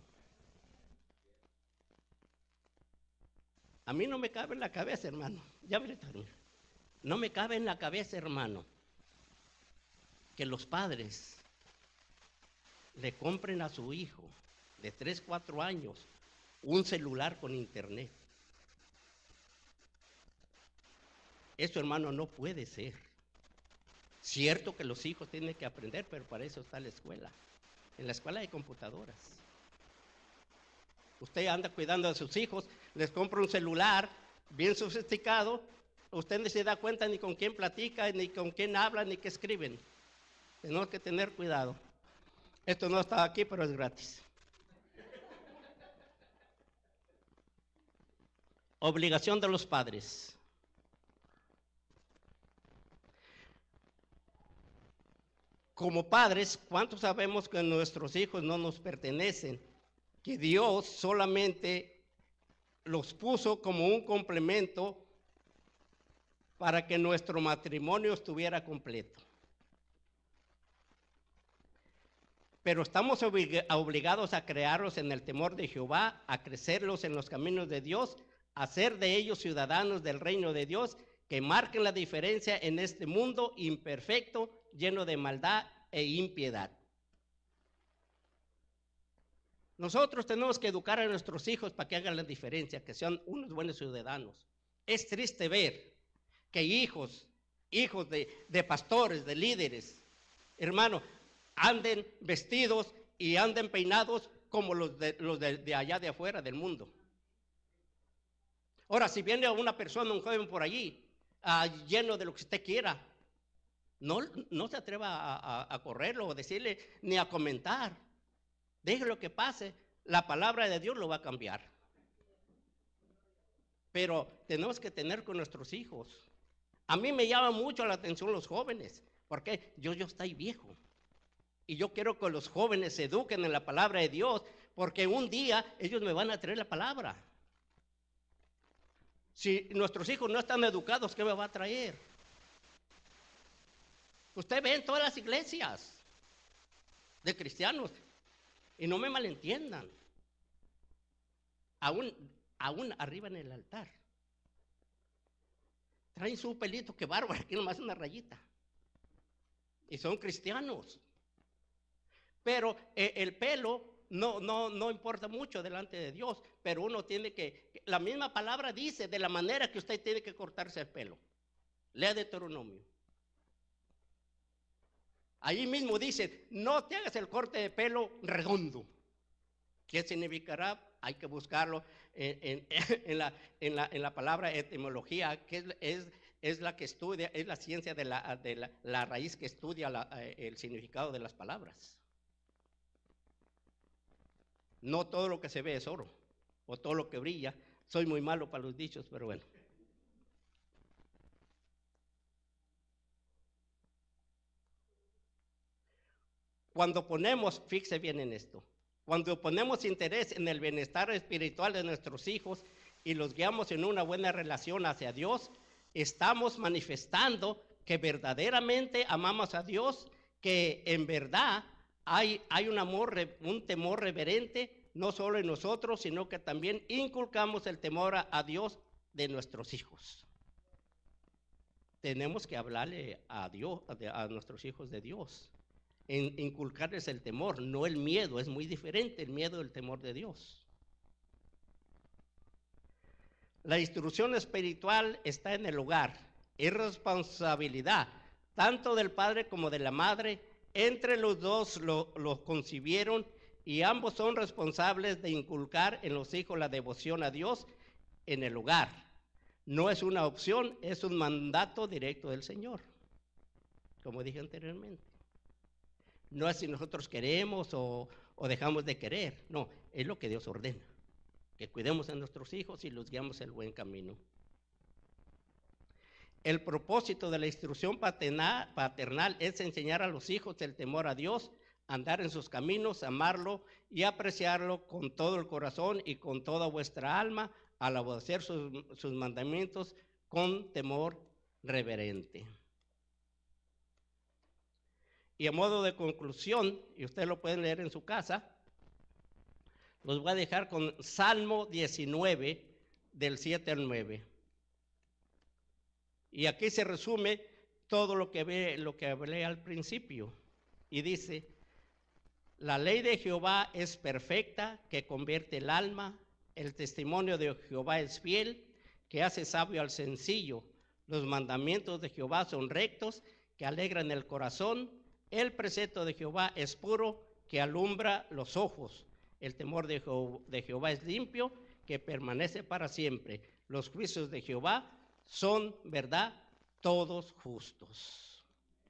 A mí no me cabe en la cabeza, hermano. Ya me termino. No me cabe en la cabeza, hermano, que los padres le compren a su hijo de tres, cuatro años un celular con internet. Eso, hermano, no puede ser. Cierto que los hijos tienen que aprender, pero para eso está la escuela. En la escuela hay computadoras. Usted anda cuidando a sus hijos, les compra un celular bien sofisticado, usted ni se da cuenta ni con quién platica, ni con quién habla, ni qué escriben. Tenemos que tener cuidado. Esto no está aquí, pero es gratis. Obligación de los padres. Como padres, ¿cuántos sabemos que nuestros hijos no nos pertenecen? Que Dios solamente los puso como un complemento para que nuestro matrimonio estuviera completo. Pero estamos oblig- obligados a crearlos en el temor de Jehová, a crecerlos en los caminos de Dios, a hacer de ellos ciudadanos del reino de Dios, que marquen la diferencia en este mundo imperfecto, lleno de maldad e impiedad. Nosotros tenemos que educar a nuestros hijos para que hagan la diferencia, que sean unos buenos ciudadanos. Es triste ver que hijos, hijos de, de pastores, de líderes, hermano, anden vestidos y anden peinados como los de, los de, de allá de afuera del mundo. Ahora, si viene una persona, un joven por allí, uh, lleno de lo que usted quiera, no, no se atreva a, a, a correrlo o decirle ni a comentar. Deje lo que pase, la palabra de Dios lo va a cambiar. Pero tenemos que tener con nuestros hijos. A mí me llama mucho la atención los jóvenes, porque yo, yo estoy viejo. Y yo quiero que los jóvenes se eduquen en la palabra de Dios, porque un día ellos me van a traer la palabra. Si nuestros hijos no están educados, ¿qué me va a traer? Usted ve en todas las iglesias de cristianos, y no me malentiendan, aún, aún arriba en el altar, traen su pelito, que bárbaro, aquí nomás una rayita, y son cristianos. Pero eh, el pelo no, no, no importa mucho delante de Dios, pero uno tiene que, la misma palabra dice de la manera que usted tiene que cortarse el pelo. Lea Deuteronomio. Ahí mismo dice, no te hagas el corte de pelo redondo. ¿Qué significará? Hay que buscarlo en, en, en, la, en, la, en la palabra etimología, que es, es, es la que estudia, es la ciencia de la, de la, la raíz que estudia la, el significado de las palabras. No todo lo que se ve es oro, o todo lo que brilla. Soy muy malo para los dichos, pero bueno. Cuando ponemos, fíjese bien en esto, cuando ponemos interés en el bienestar espiritual de nuestros hijos y los guiamos en una buena relación hacia Dios, estamos manifestando que verdaderamente amamos a Dios, que en verdad hay, hay un amor, un temor reverente, no solo en nosotros, sino que también inculcamos el temor a, a Dios de nuestros hijos. Tenemos que hablarle a Dios, a, a nuestros hijos de Dios. En inculcarles el temor, no el miedo. Es muy diferente el miedo del temor de Dios. La instrucción espiritual está en el hogar. Es responsabilidad tanto del padre como de la madre. Entre los dos lo, lo concibieron y ambos son responsables de inculcar en los hijos la devoción a Dios en el hogar. No es una opción, es un mandato directo del Señor, como dije anteriormente. No es si nosotros queremos o, o dejamos de querer, no, es lo que Dios ordena, que cuidemos a nuestros hijos y los guiamos en el buen camino. El propósito de la instrucción paternal, paternal es enseñar a los hijos el temor a Dios, andar en sus caminos, amarlo y apreciarlo con todo el corazón y con toda vuestra alma, al obedecer sus, sus mandamientos con temor reverente. Y a modo de conclusión, y ustedes lo pueden leer en su casa, los voy a dejar con Salmo diecinueve, del siete al nueve. Y aquí se resume todo lo que, ve, lo que hablé al principio. Y dice, la ley de Jehová es perfecta, que convierte el alma. El testimonio de Jehová es fiel, que hace sabio al sencillo. Los mandamientos de Jehová son rectos, que alegran el corazón. El precepto de Jehová es puro, que alumbra los ojos. El temor de, Je- de Jehová es limpio, que permanece para siempre. Los juicios de Jehová son, verdad, todos justos.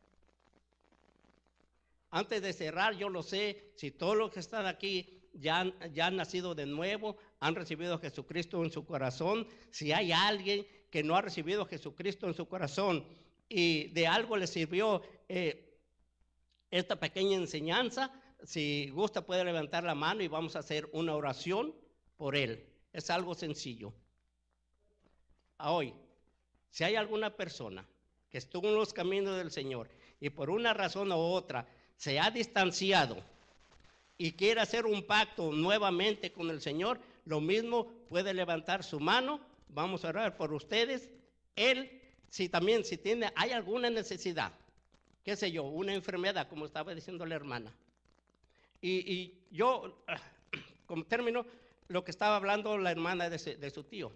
Antes de cerrar, yo lo sé, si todos los que están aquí ya han, ya han nacido de nuevo, han recibido a Jesucristo en su corazón. Si hay alguien que no ha recibido a Jesucristo en su corazón y de algo le sirvió eh, esta pequeña enseñanza, si gusta puede levantar la mano y vamos a hacer una oración por él. Es algo sencillo. A hoy, si hay alguna persona que estuvo en los caminos del Señor y por una razón u otra se ha distanciado y quiere hacer un pacto nuevamente con el Señor, lo mismo puede levantar su mano. Vamos a orar por ustedes. Él, si también, si tiene, hay alguna necesidad, qué sé yo, una enfermedad, como estaba diciendo la hermana. Y, y yo, como término, lo que estaba hablando la hermana de, se, de su tío.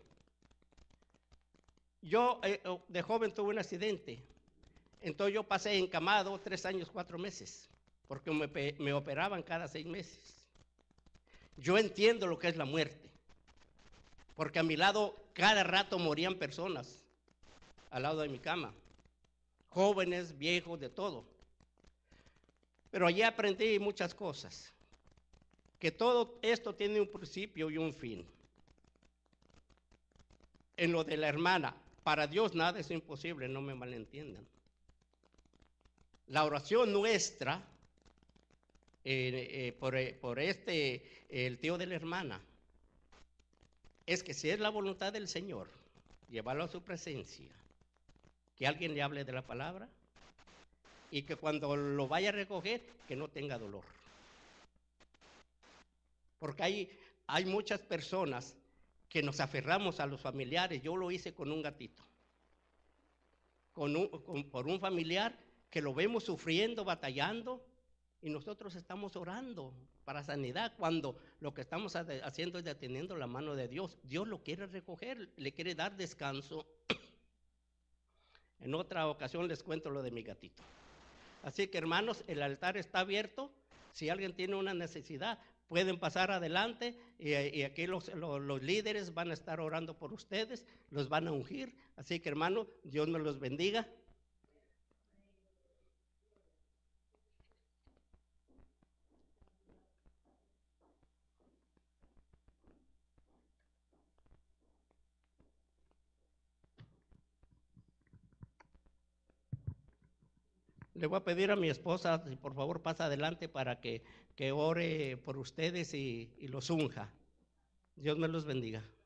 Yo eh, de joven tuve un accidente, entonces yo pasé encamado tres años, cuatro meses, porque me, me operaban cada seis meses. Yo entiendo lo que es la muerte, porque a mi lado cada rato morían personas, al lado de mi cama, jóvenes, viejos, de todo. Pero allí aprendí muchas cosas, que todo esto tiene un principio y un fin. En lo de la hermana, para Dios nada es imposible, no me malentiendan. La oración nuestra, eh, eh, por, eh, por este, eh, el tío de la hermana, es que si es la voluntad del Señor, llevarlo a su presencia, que alguien le hable de la palabra, y que cuando lo vaya a recoger, que no tenga dolor. Porque hay, hay muchas personas que nos aferramos a los familiares. Yo lo hice con un gatito, con un, con, por un familiar que lo vemos sufriendo, batallando, y nosotros estamos orando para sanidad, cuando lo que estamos haciendo es deteniendo la mano de Dios. Dios lo quiere recoger, le quiere dar descanso. En otra ocasión les cuento lo de mi gatito. Así que, hermanos, el altar está abierto. Si alguien tiene una necesidad, pueden pasar adelante y, y aquí los, los, los líderes van a estar orando por ustedes, los van a ungir. Así que, hermanos, Dios me los bendiga. Le voy a pedir a mi esposa, si por favor pasa adelante para que, que ore por ustedes y, y los unja. Dios me los bendiga.